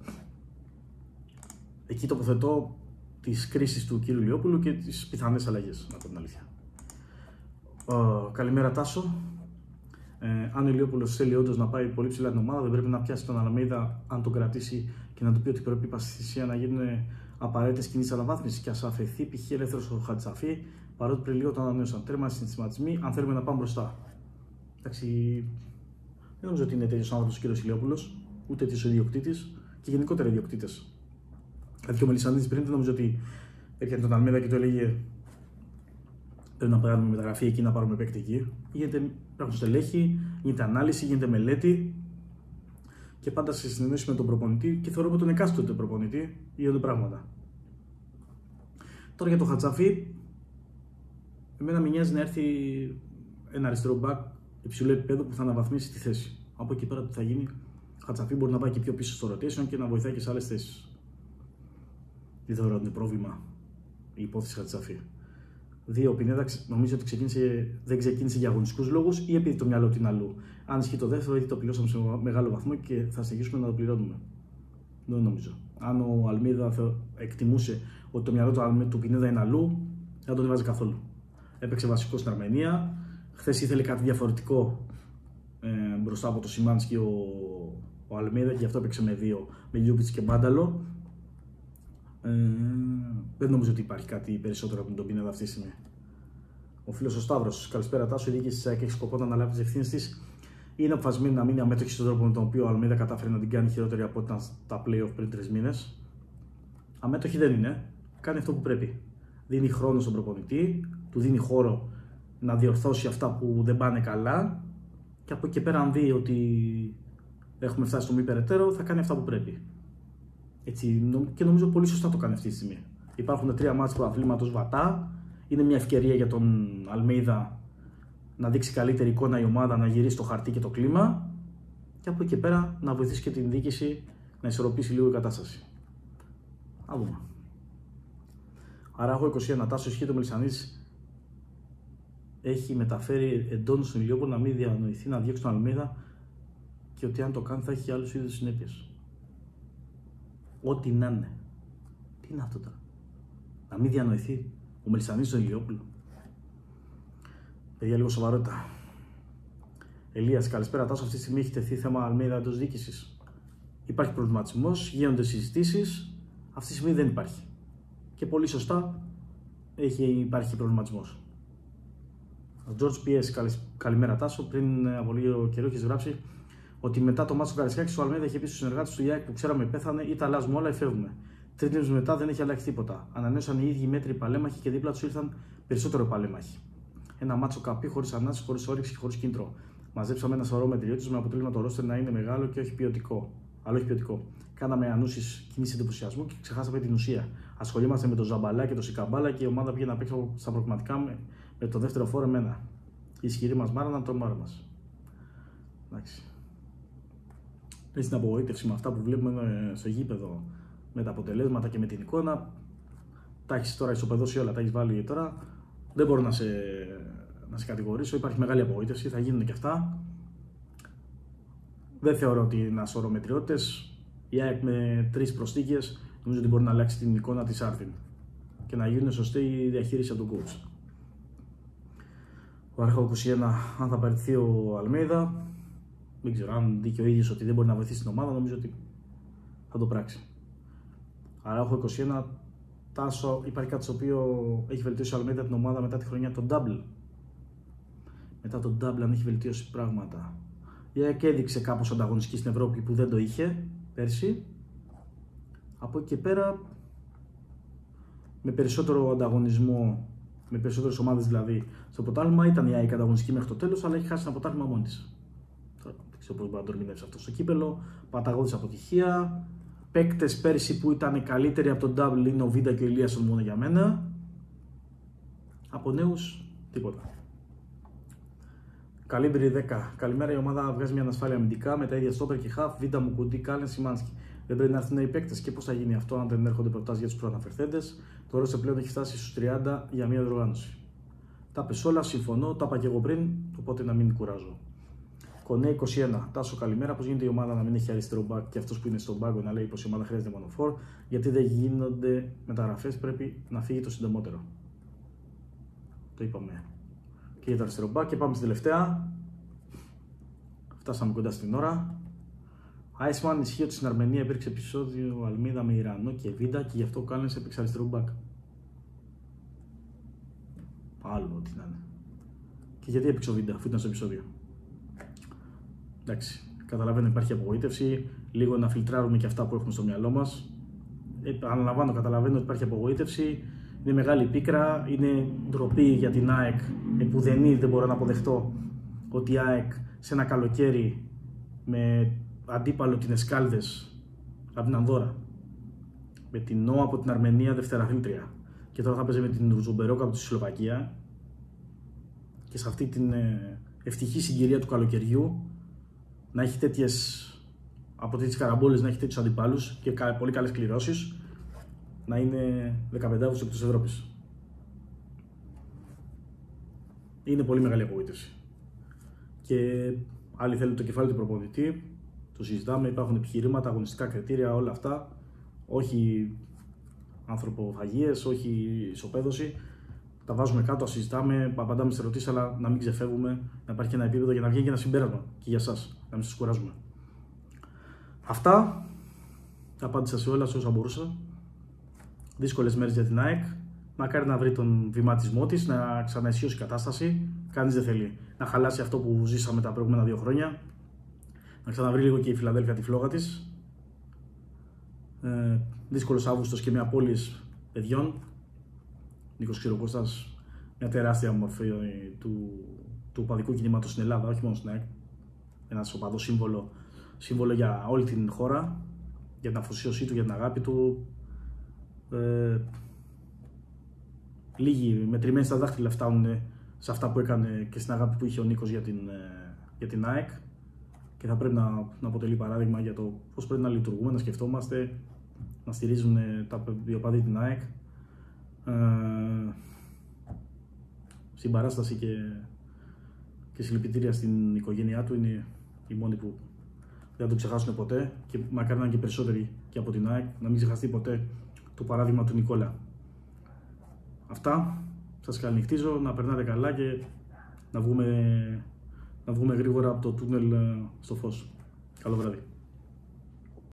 A: Εκεί τοποθετώ τις κρίσεις του κ. Ηλιόπουλου και τις πιθανές αλλαγές, να πω την αλήθεια. Καλημέρα Τάσο. Αν ο Ηλιόπουλος θέλει όντως να πάει πολύ ψηλά την ομάδα, δεν πρέπει να πιάσει τον Αλμέιδα, αν τον κρατήσει και να του πει ότι πρέπει πάση θυσία να γίνουν απαραίτητες κινήσεις αναβάθμισης και ας αφαιθεί π.χ. ελεύθερος ο Χατζησαφή, παρότι πριν λίγο τον ανανέωσαν. Τέρμα συναισθηματισμοί, αν θέλουμε να πάμε μπροστά. Εντάξει, δεν νομίζω ότι είναι τέτοιος άνθρωπος ο κ. Ηλιόπουλος, ούτε τέτοιος ιδιοκτήτης και γενικότερα ιδιοκτήτες. Δηλαδή και ο Μελισσανίδης πριν δεν νομίζω ότι έρχεται τον Αλμέιδα και του έλεγε πρέπει να πάρουμε μεταγραφή εκεί, να πάρουμε παίκτη εκεί. Υπάρχουν στελέχη, γίνεται ανάλυση, γίνεται μελέτη και πάντα σε συνεννόηση με τον προπονητή και θεωρώ με τον εκάστοτε προπονητή γίνονται πράγματα. Τώρα για το Χατζαφή, εμένα με νοιάζει να έρθει ένα αριστερό μπακ υψηλού επίπεδου που θα αναβαθμίσει τη θέση. Από εκεί πέρα τι θα γίνει, Χατζαφή μπορεί να πάει και πιο πίσω στο rotation και να βοηθάει και σε άλλες θέσεις. Δεν θεωρώ ότι είναι πρόβλημα η υπόθεση Χατζαφή. Δύο, ο Πινέδα νομίζω ότι δεν ξεκίνησε για αγωνιστικούς λόγους ή επειδή το μυαλό του είναι αλλού. Αν ισχύει το δεύτερο, ήδη το πληρώσαμε σε μεγάλο βαθμό και θα συνεχίσουμε να το πληρώνουμε. Δεν νομίζω. Αν ο Αλμίδα εκτιμούσε ότι το μυαλό του Πινέδα είναι αλλού, δεν τον έβαζε καθόλου. Έπαιξε βασικό στην Αρμενία. Χθες ήθελε κάτι διαφορετικό μπροστά από το Σιμάνσκι ο Αλμίδα και γι' αυτό έπαιξε με δύο, με Λιούμπιτς και Μπάνταλο. Δεν νομίζω ότι υπάρχει κάτι περισσότερο από τον Πινέδα αυτή τη στιγμή. Ο φίλος ο Σταύρος, καλησπέρα Τάσο. Η διοίκηση της ΑΕΚ έχει σκοπό να αναλάβει τις ευθύνες της. Είναι αποφασισμένη να μείνει αμέτωχη στον τρόπο με τον οποίο ο Αλμέιδα κατάφερε να την κάνει χειρότερη από όταν στα playoff πριν 3 μήνες. Αμέτωχη δεν είναι. Κάνει αυτό που πρέπει. Δίνει χρόνο στον προπονητή, του δίνει χώρο να διορθώσει αυτά που δεν πάνε καλά και από εκεί και πέρα, αν δει ότι έχουμε φτάσει στο μη περαιτέρω, θα κάνει αυτά που πρέπει. Έτσι, και νομίζω πολύ σωστά το κάνει αυτή τη στιγμή. Υπάρχουν 3 μάτς πρωταθλήματος βατά. Είναι μια ευκαιρία για τον Αλμέιδα να δείξει καλύτερη εικόνα η ομάδα, να γυρίσει το χαρτί και το κλίμα και από εκεί και πέρα να βοηθήσει και την διοίκηση να ισορροπήσει λίγο η κατάσταση. Α δούμε. Άρα έχω 21 Τάσο, ισχύει το Μελισσανίδης έχει μεταφέρει εντόνως στον Ηλιόπουλο να μην διανοηθεί να διώξει τον Αλμέιδα και ότι αν το κάνει θα έχει άλλους είδους συνέπειες. Ό,τι να είναι. Τι είναι αυτό τώρα? Να μην διανοηθεί ο Μελισσανίδης στον Ηλιόπουλο? Παιδιά, λίγο σοβαρότητα. Ελίας, καλησπέρα Τάσο. Αυτή τη στιγμή έχει τεθεί θέμα Αλμέιδα εντός διοίκησης. Υπάρχει προβληματισμός, γίνονται συζητήσεις. Αυτή τη στιγμή δεν υπάρχει. Και πολύ σωστά υπάρχει προβληματισμός. Ο George PS, καλημέρα Τάσο. Πριν από λίγο καιρό έχει γράψει ότι μετά το μάτσο του Καραϊσκάκης ο Αλμέιδα είχε πει στους συνεργάτες του Ιάκ που ξέραμε πέθανε ή τα αλλάζουμε όλα ή φεύγουμε. 3 μήνες μετά δεν έχει αλλάξει τίποτα. Ανανέωσαν οι ίδιοι μέτροι παλέμαχοι και δίπλα τους ήρθαν περισσότερο παλέμαχοι. Ένα μάτσο καπί, χωρίς ανάση, χωρίς όρεξη και χωρίς κίνητρο. Μαζέψαμε ένα σωρό μετριώτες με αποτέλεσμα το ρόστερ να είναι μεγάλο και όχι ποιοτικό. Αλλά όχι ποιοτικό. Κάναμε ανούσεις κινήσεις εντυπωσιασμού και ξεχάσαμε την ουσία. Ασχολούμαστε με το Ζαμπαλά και το Σικαμπάλα και η ομάδα πήγε να παίξει στα προκριματικά με το δεύτερο φόρο εμένα. Η ισχυρή μας μάρα να το μάρα μας. Εντάξει. Έχει την απογοήτευση με αυτά που βλέπουμε στο γήπεδο, με τα αποτελέσματα και με την εικόνα. τα έχεις τώρα ισοπεδώσει όλα, τα έχεις βάλει τώρα. Δεν μπορώ να σε κατηγορήσω. Υπάρχει μεγάλη απογοήτευση, θα γίνουν και αυτά. Δεν θεωρώ ότι είναι ένα σώρο μετριότητες. Η ΑΕΚ με 3 προσθήκες νομίζω ότι μπορεί να αλλάξει την εικόνα της Άρθιν και να γίνει σωστή η διαχείριση από τον coach. Ο Άρχο 21, αν θα παραιτηθεί ο Αλμέιδα, δεν ξέρω αν δει και ο ίδιος ότι δεν μπορεί να βοηθήσει την ομάδα, νομίζω ότι θα το πράξει. Άρα έχω 21, Τάσο, υπάρχει κάτι στο οποίο έχει βελτιώσει ο Αλμέιδα την ομάδα μετά τη χρονιά των double. Μετά τον double αν έχει βελτιώσει πράγματα. Η ΑΕΚ έδειξε κάπως ανταγωνιστική στην Ευρώπη που δεν το είχε πέρσι. Από εκεί και πέρα, με περισσότερο ανταγωνισμό, με περισσότερες ομάδες δηλαδή στο πρωτάθλημα, ήταν η ΑΕΚ ανταγωνιστική μέχρι το τέλος, αλλά έχει χάσει ένα πρωτάθλημα μόνη της. Τώρα δεν ξέρω πώς μπορεί να το ερμηνεύσει αυτό στο κύπελο. Παταγώδης αποτυχία. Παίκτες πέρσι που ήταν καλύτεροι από τον double είναι ο Βίντα και ο Ηλίασον μόνο για μένα. Από νέους, τίποτα. Καλύμπρι 10. Καλημέρα, η ομάδα βγάζει μια ανασφάλεια αμυντικά με τα ίδια στόπερ και χαφ. Βίντα μου κουντί, Κάλεν, Σιμάνσκι. Δεν πρέπει να έρθουν νέοι παίκτες και πώς θα γίνει αυτό αν δεν έρχονται προτάσεις για τους προαναφερθέντες. Το Ρόσε πλέον έχει φτάσει στους 30 για μια διοργάνωση. Τα πες όλα, συμφωνώ, τα είπα και εγώ πριν, οπότε να μην κουράζω. Κονέ 21. Τάσο, καλημέρα. Πώς γίνεται η ομάδα να μην έχει αριστερό μπακ και αυτός που είναι στον πάγκο να λέει πως η ομάδα χρειάζεται μονοφόρ, γιατί δεν γίνονται μεταγραφές, πρέπει να φύγει το συντομότερο. Το είπαμε και για το αριστερό μπακ και πάμε στην τελευταία. Φτάσαμε κοντά στην ώρα. Άισμαν, ισχύει ότι στην Αρμενία υπήρξε επεισόδιο Αλμίδα με Ιρανό και Βίντα και γι' αυτό Κάλενς έπαιξε αριστερό μπακ. Άλλο ό,τι να είναι. Και γιατί έπαιξε ο Βίντα, αφού ήταν στο επεισόδιο. Εντάξει, καταλαβαίνω υπάρχει απογοήτευση. Λίγο να φιλτράρουμε και αυτά που έχουμε στο μυαλό μας. Αναλαμβάνω, καταλαβαίνω ότι υπάρχει απογοήτευση. Είναι μεγάλη πίκρα, είναι ντροπή για την ΑΕΚ. Επουδενή δεν μπορώ να αποδεχτώ ότι η ΑΕΚ σε ένα καλοκαίρι με αντίπαλο την Εσκάλδες από την Ανδώρα, με την ΝΟΑ από την Αρμενία δευτεραθλήτρια και τώρα θα παίζει με την Ρουζομπερόκα από τη Σλοβακία και σε αυτή την ευτυχή συγκυρία του καλοκαιριού να έχει τέτοιες, από τέτοιες καραμπόλες να έχει τέτοιους αντιπάλους και πολύ καλές κληρώσεις, να είναι 15ος εκτός Ευρώπης. Είναι πολύ μεγάλη απογοήτευση. Και άλλοι θέλουν το κεφάλι του προπονητή, το συζητάμε, υπάρχουν επιχειρήματα, αγωνιστικά κριτήρια, όλα αυτά. Όχι ανθρωποφαγίες, όχι ισοπαίδωση. Τα βάζουμε κάτω, τα συζητάμε, απαντάμε στις ερωτήσεις, αλλά να μην ξεφεύγουμε, να υπάρχει ένα επίπεδο για να βγει και ένα συμπέρασμα και για εσάς, να μην σας κουράζουμε. Αυτά. Απάντησα σε όλα, σε όσα μπορούσα. Δύσκολες μέρες για την ΑΕΚ. Μακάρι να βρει τον βηματισμό της, να ξαναισιώσει η κατάσταση. Κανείς δεν θέλει να χαλάσει αυτό που ζήσαμε τα προηγούμενα 2 χρόνια. Να ξαναβρει λίγο και η Φιλαδέλφια τη φλόγα της. Δύσκολος Αύγουστος και με απώλειες παιδιών. Νίκος Ξηροκώστας, μια τεράστια μορφή του οπαδικού κινήματος στην Ελλάδα, όχι μόνο στην ΑΕΚ. Ένας οπαδός σύμβολο για όλη την χώρα, για την αφοσίωσή του, για την αγάπη του. Λίγοι μετρημένοι στα δάχτυλα φτάνουν σε αυτά που έκανε και στην αγάπη που είχε ο Νίκος για την ΑΕΚ και θα πρέπει να αποτελεί παράδειγμα για το πώς πρέπει να λειτουργούμε, να σκεφτόμαστε, να στηρίζουν οι οπαδοί την ΑΕΚ. Συμπαράσταση και συλληπιτήρια στην οικογένειά του, είναι οι μόνοι που δεν θα το ξεχάσουν ποτέ και μακάρι να είναι και περισσότεροι και από την ΑΕΚ, να μην ξεχαστεί ποτέ το παράδειγμα του Νικόλα. Αυτά, σας καληνυχτίζω, να περνάτε καλά και να βγούμε γρήγορα από το τούνελ στο φως. Καλό βράδυ.